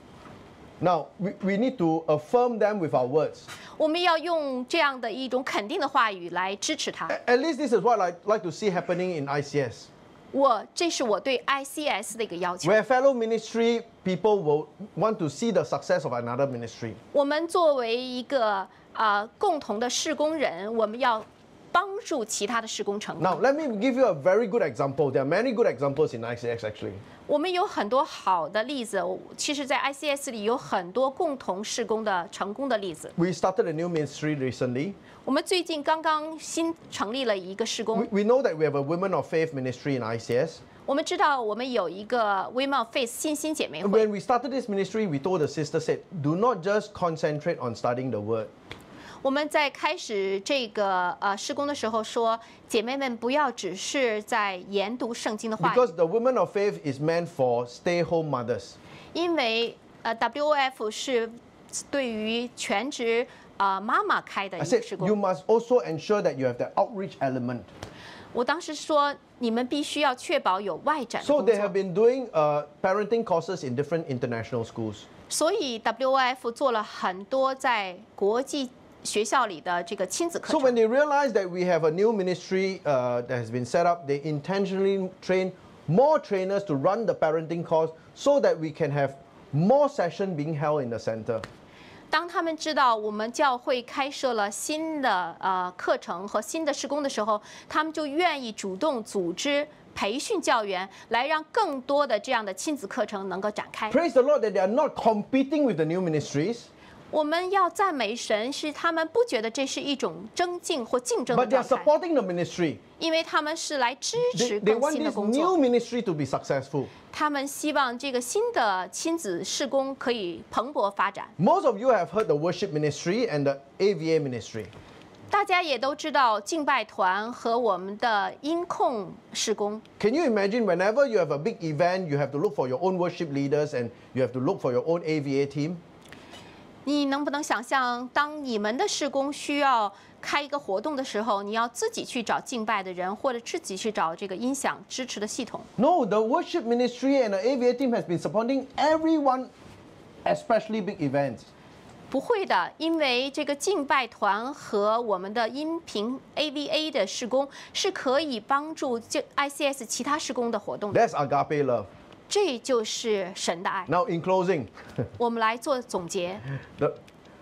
Now, we, we need to affirm them with our words. 我们要用这样的一种肯定的话语来支持他。 At least this is what I like to see happening in I C S, 我这是我对 I C S 的一个要求。 where fellow ministry people will want to see the success of another ministry. 我们作为一个呃共同的事工人，我们要帮助其他的事工成功。 Now, let me give you a very good example. There are many good examples in I C S actually. 我们有很多好的例子，其实，在 I C S 里有很多共同事工的成功的例子。 We started a new ministry recently. 我们最近刚刚新成立了一个事 We, 工， we know that we have a Women of Faith ministry in I C S. 我们知道我们有一个 Women of Faith 信心姐妹会。 When we started this ministry, we told the sister said, do not just concentrate on studying the word. 我们在开始这个呃施工的时候说，姐妹们不要只是在研读圣经的话语， Because the Women of Faith is meant for stay-home mothers. 因为呃 W O F 是对于全职呃妈妈开的 I 一个 said, 施 you 工。 must also ensure that you have the outreach element. 我当时说，你们必须要确保有外展的 So 工 they have 作。 been doing uh, parenting courses in different international schools. 所以 W O F 做了很多在国际学校里的这个亲子课 So when 程。 they realize that we have a new ministry uh, that has been set up, they intentionally train more trainers to run the parenting course so that we can have more sessions being held in the center. 当他们知道我们教会开设了新的呃课程和新的事工的时候，他们就愿意主动组织培训教员，来让更多的这样的亲子课程能够展开。 Praise the Lord that they are not competing with the new ministries, 我们要赞美神，是他们不觉得这是一种争竞或竞争的 but they are 状态， supporting the ministry. 因为他们是来支 They, 持 they 更 want 新的 this 工 new 作。 ministry to be successful. 他们希望这个新的亲子事工可以蓬勃发展。 Most of you have heard the worship ministry and the A V A ministry. 大家也都知道敬拜团和我们的音控事工。 Can you imagine whenever you have a big event, you have to look for your own worship leaders and you have to look for your own A V A team? 你能不能想象，当你们的事工需要开一个活动的时候，你要自己去找敬拜的人，或者自己去找这个音响支持的系统？ No, the worship ministry and the A V A team has been supporting everyone, especially big events. 不会的，因为这个敬拜团和我们的音频 A V A 的事工是可以帮助这 I C S 其他事工的活动的。 That's agape love. 这就是神的爱。 Now, in closing, 我们来做总结。 the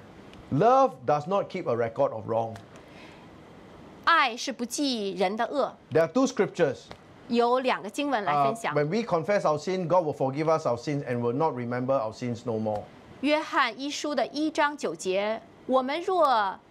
love does not keep a record of wrong. 爱是不记人的恶。 There are two scriptures. 有两个经文来 Uh, 分享。 when we confess our sin, God will forgive us our sins and will not remember our sins no more. 约翰一书的一章九节，我们若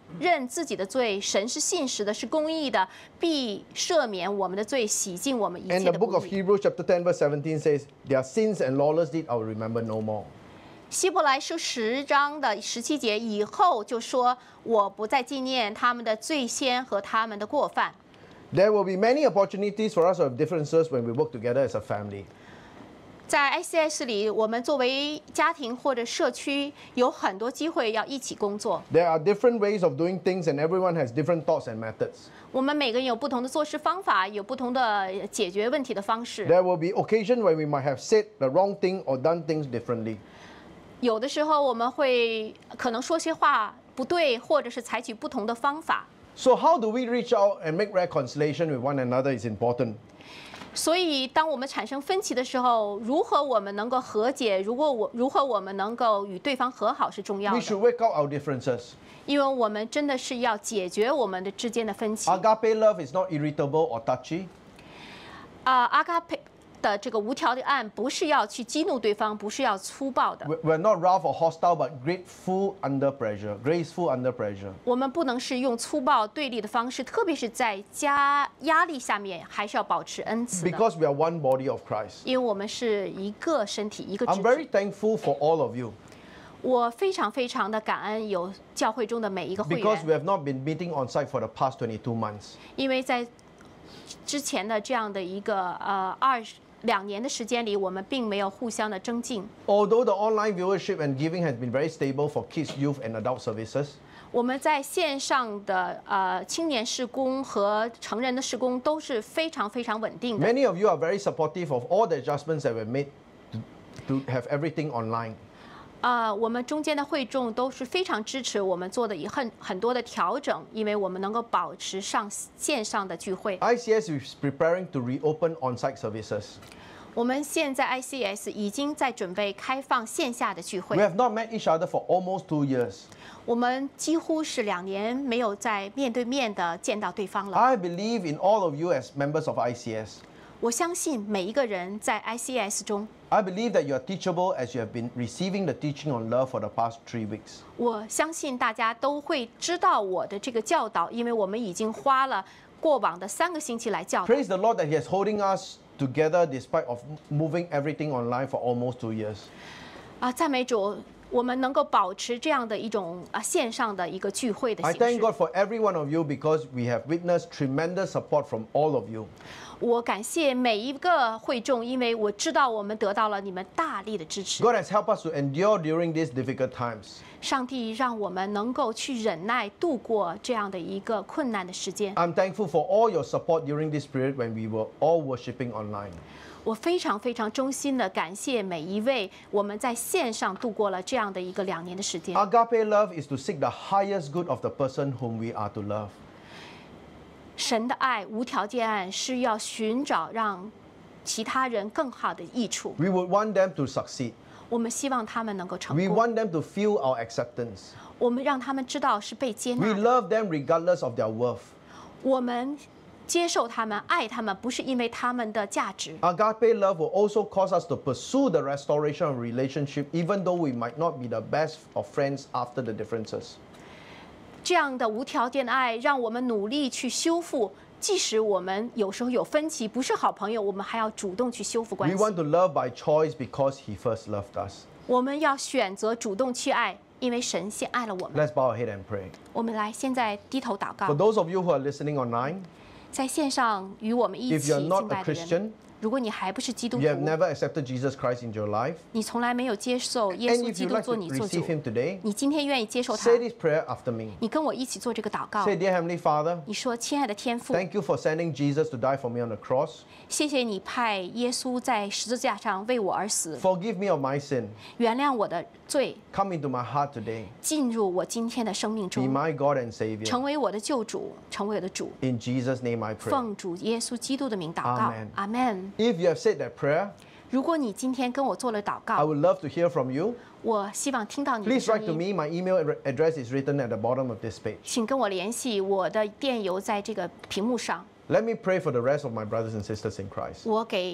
认自己的罪，神是信实的，是公义的，必赦免我们的罪，洗净我们一 And 切 the 的 book 不 of 义。 Hebrews chapter ten verse seventeen says, their sins and lawless deeds I will remember no more. 希伯来书十章的十七节以后就说：“我不再纪念他们的罪愆和他们的过犯。” There will be many opportunities for us to have differences when we work together as a family. 在 I C S 里，我们作为家庭或者社区，有很多机会要一起工作。 There are different ways of doing things and everyone has different thoughts and methods. 我们每个人有不同的做事方法，有不同的解决问题的方式。 There will be occasions when we might have said the wrong thing or done things differently. 有的时候我们会可能说些话不对，或者是采取不同的方法。 So how do we reach out and make reconciliation with one another is important. 所以，当我们产生分歧的时候，如何我们能够和解？如果我如何我们能够与对方和好是重要 We 的， should work out our differences. 因为我们真的是要解决我们的之间的分歧。 Agape love is not irritable or touchy. 啊，阿嘎佩的这个无条件爱不是要去激怒对方，不是要粗暴的。 We- We're not rough or hostile, but grateful under pressure, graceful under pressure. 我们不能是用粗暴对立的方式，特别是在加压力下面，还是要保持恩慈的。 Because we are one body of Christ. 因为我们是一个身体，一个肢 I'm very 体。 thankful for all of you 我非常非常的感恩有教会中的每一个会 because we 员， have not been meeting on site for the past twenty-two months. 因为在之前的这样的一个呃二十两年的时间里，我们并没有互相的增进。 Although the online viewership and giving has been very stable for kids, youth, and adult services, 我们在线上的呃青年事工和成人的事工都是非常非常稳定的。 many of you are very supportive of all the adjustments that were made to, to have everything online. 呃，我们中间的会众都是非常支持我们做的以很很多的调整，因为我们能够保持上线上的聚会。 I C S is preparing to reopen on-site services. 我们现在 I C S 已经在准备开放线下的聚 We 会， have not met each other for almost two years. 我们几乎是两年没有在面对面的见到对方了。 I believe in all of you as members of I C S. 我相信每一个人在 I C S 中， I believe that you are teachable as you have been receiving the teaching on love for the past three weeks. 我相信大家都会知道我的这个教导，因为我们已经花了过往的三个星期来教导。 Praise the Lord that He is holding us together despite of moving everything online for almost two years. 啊，赞美主，我们能够保持这样的一种啊线上的一个聚会的 I 形 thank 式。 God for every one of you because we have witnessed tremendous support from all of you. 我感谢每一个会众，因为我知道我们得到了你们大力的支持。 God has helped us to endure during these difficult times. 上帝让我们能够去忍耐度过这样的一个困难的时间。 I'm thankful for all your support during this period when we were all worshiping online. 我非常非常衷心的感谢每一位我们在线上度过了这样的一个两年的时间。 Agape love is to seek the highest good of the person whom we are to love. 神的爱无条件爱是要寻找让其他人更好的益处。 We would want them to succeed. 我们希望他们能够成 We 功， want them to feel our acceptance. 我们让他们知道是被接 We 纳的。 love them regardless of their worth. 我们接受他们，爱他们，不是因为他们的价值。 Agape love will also cause us to pursue the restoration of relationship even though we might not be the best of friends after the differences. 这样的无条件的爱，让我们努力去修复，即使我们有时候有分歧，不是好朋友，我们还要主动去修复关 We 系。 want to love by choice because He first loved us. 我们要选择主动去爱，因为神先爱了我们。 Let's bow our head and pray. 我们来，现在低头祷 For 告， those of you who are listening online, 在线上与我们一 if 起 you're 敬 not a 拜的 Christian, 人，如果你还不是基督 you have 徒， never accepted Jesus Christ into your life, 你从来没有接受耶 and 稣 if 基 you'd 督 like 做 to 你做主 receive，Him today, 你今天愿意接受他 say，this prayer after me. 你跟我一起做这个祷告。 Say, Dear Heavenly Father, 你说：“亲爱的天父， thank you for sending Jesus to die for me on the cross. 谢谢你派耶稣在十字架上为我而死， Forgive me of my sin. 原谅我的罪， Come into my heart today. 进入我今天的生命 Be 中， my God and Savior. 成为我的救主，成为我的主。 In Jesus' name I pray. 奉主耶稣基督的名祷告 Amen， 阿门。 If you have said that prayer, 如果你今天跟我做了祷 I 告， would love to hear from you. 我希望听到你的 Please 声 write to 音， me. My email ad- address is written at the bottom of this page. 请跟我联系，我的电邮在这个屏幕上。 Let me pray for the rest of my brothers and sisters in Christ. 我给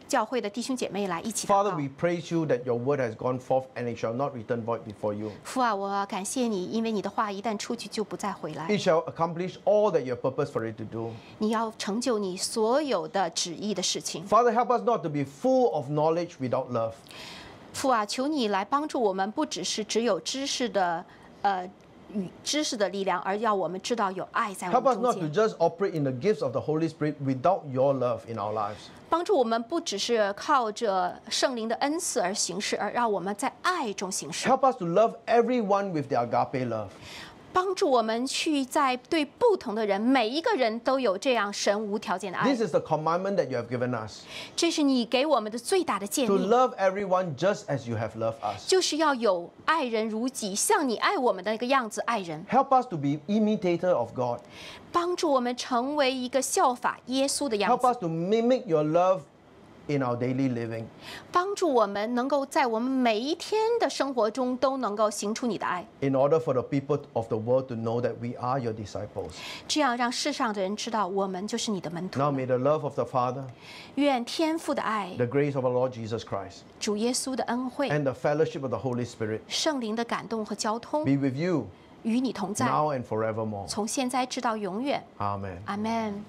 教会的弟兄姐妹来一起祷 Father, 告。 we praise you that your word has gone forth and it shall not return void before you. 父啊，我感谢你，因为你的话一旦出去就不再回来， It shall accomplish all that you have purposed for it to do. 你要成就你所有的旨意的事情。 Father, help us not to be full of knowledge without love. 父啊，求你来帮助我们，不只是只有知识的呃与知识的力量，而要我们知道有爱在我 Help 们 us 中 not to 间。 just operate in the gifts of the Holy Spirit without your love in our lives. 帮助我们不只是靠着圣灵的恩赐而行事，而让我们在爱中行事。 Help us to love everyone with the agape love. 帮助我们去在对不同的人，每一个人都有这样神无条件的爱 This。is the commandment that you have given us. 这是你给我们的最大的诫 To 命， love everyone just as you have loved us. 就是要有爱人如己，像你爱我们的那个样子爱人。 Help us to be imitator of God. 帮助我们成为一个效法耶稣的样 Help 子， us to mimic your love in our daily living. 帮助我们能够在我们每一天的生活中都能够行出你的爱， In order for the people of the world to know that we are your disciples. 这样让世上的人知道我们就是你的门徒。 Now may the love of the Father, 愿天父的爱、 the grace of our Lord Jesus Christ, 主耶稣的恩惠、 and the fellowship of the Holy Spirit 圣灵的感动和交通 be with you 与你同在， now and forevermore. 从现在直到永远。 Amen. 阿门。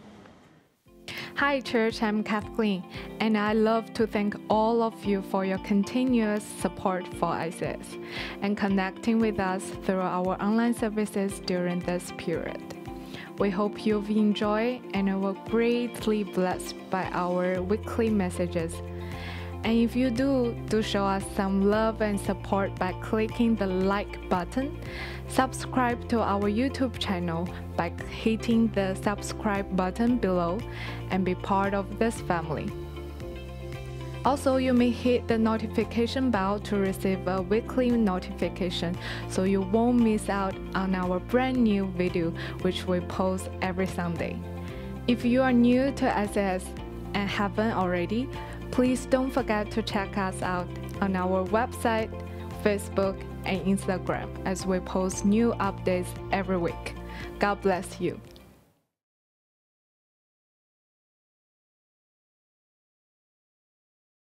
Hi, Church, I'm Kathleen, and I love to thank all of you for your continuous support for I C S and connecting with us through our online services during this period. We hope you've enjoyed and were greatly blessed by our weekly messages. And if you do, do show us some love and support by clicking the like button. Subscribe to our YouTube channel by hitting the subscribe button below and be part of this family. Also, you may hit the notification bell to receive a weekly notification so you won't miss out on our brand new video which we post every Sunday. If you are new to I C S and haven't already, please don't forget to check us out on our website, Facebook, and Instagram as we post new updates every week. God bless you.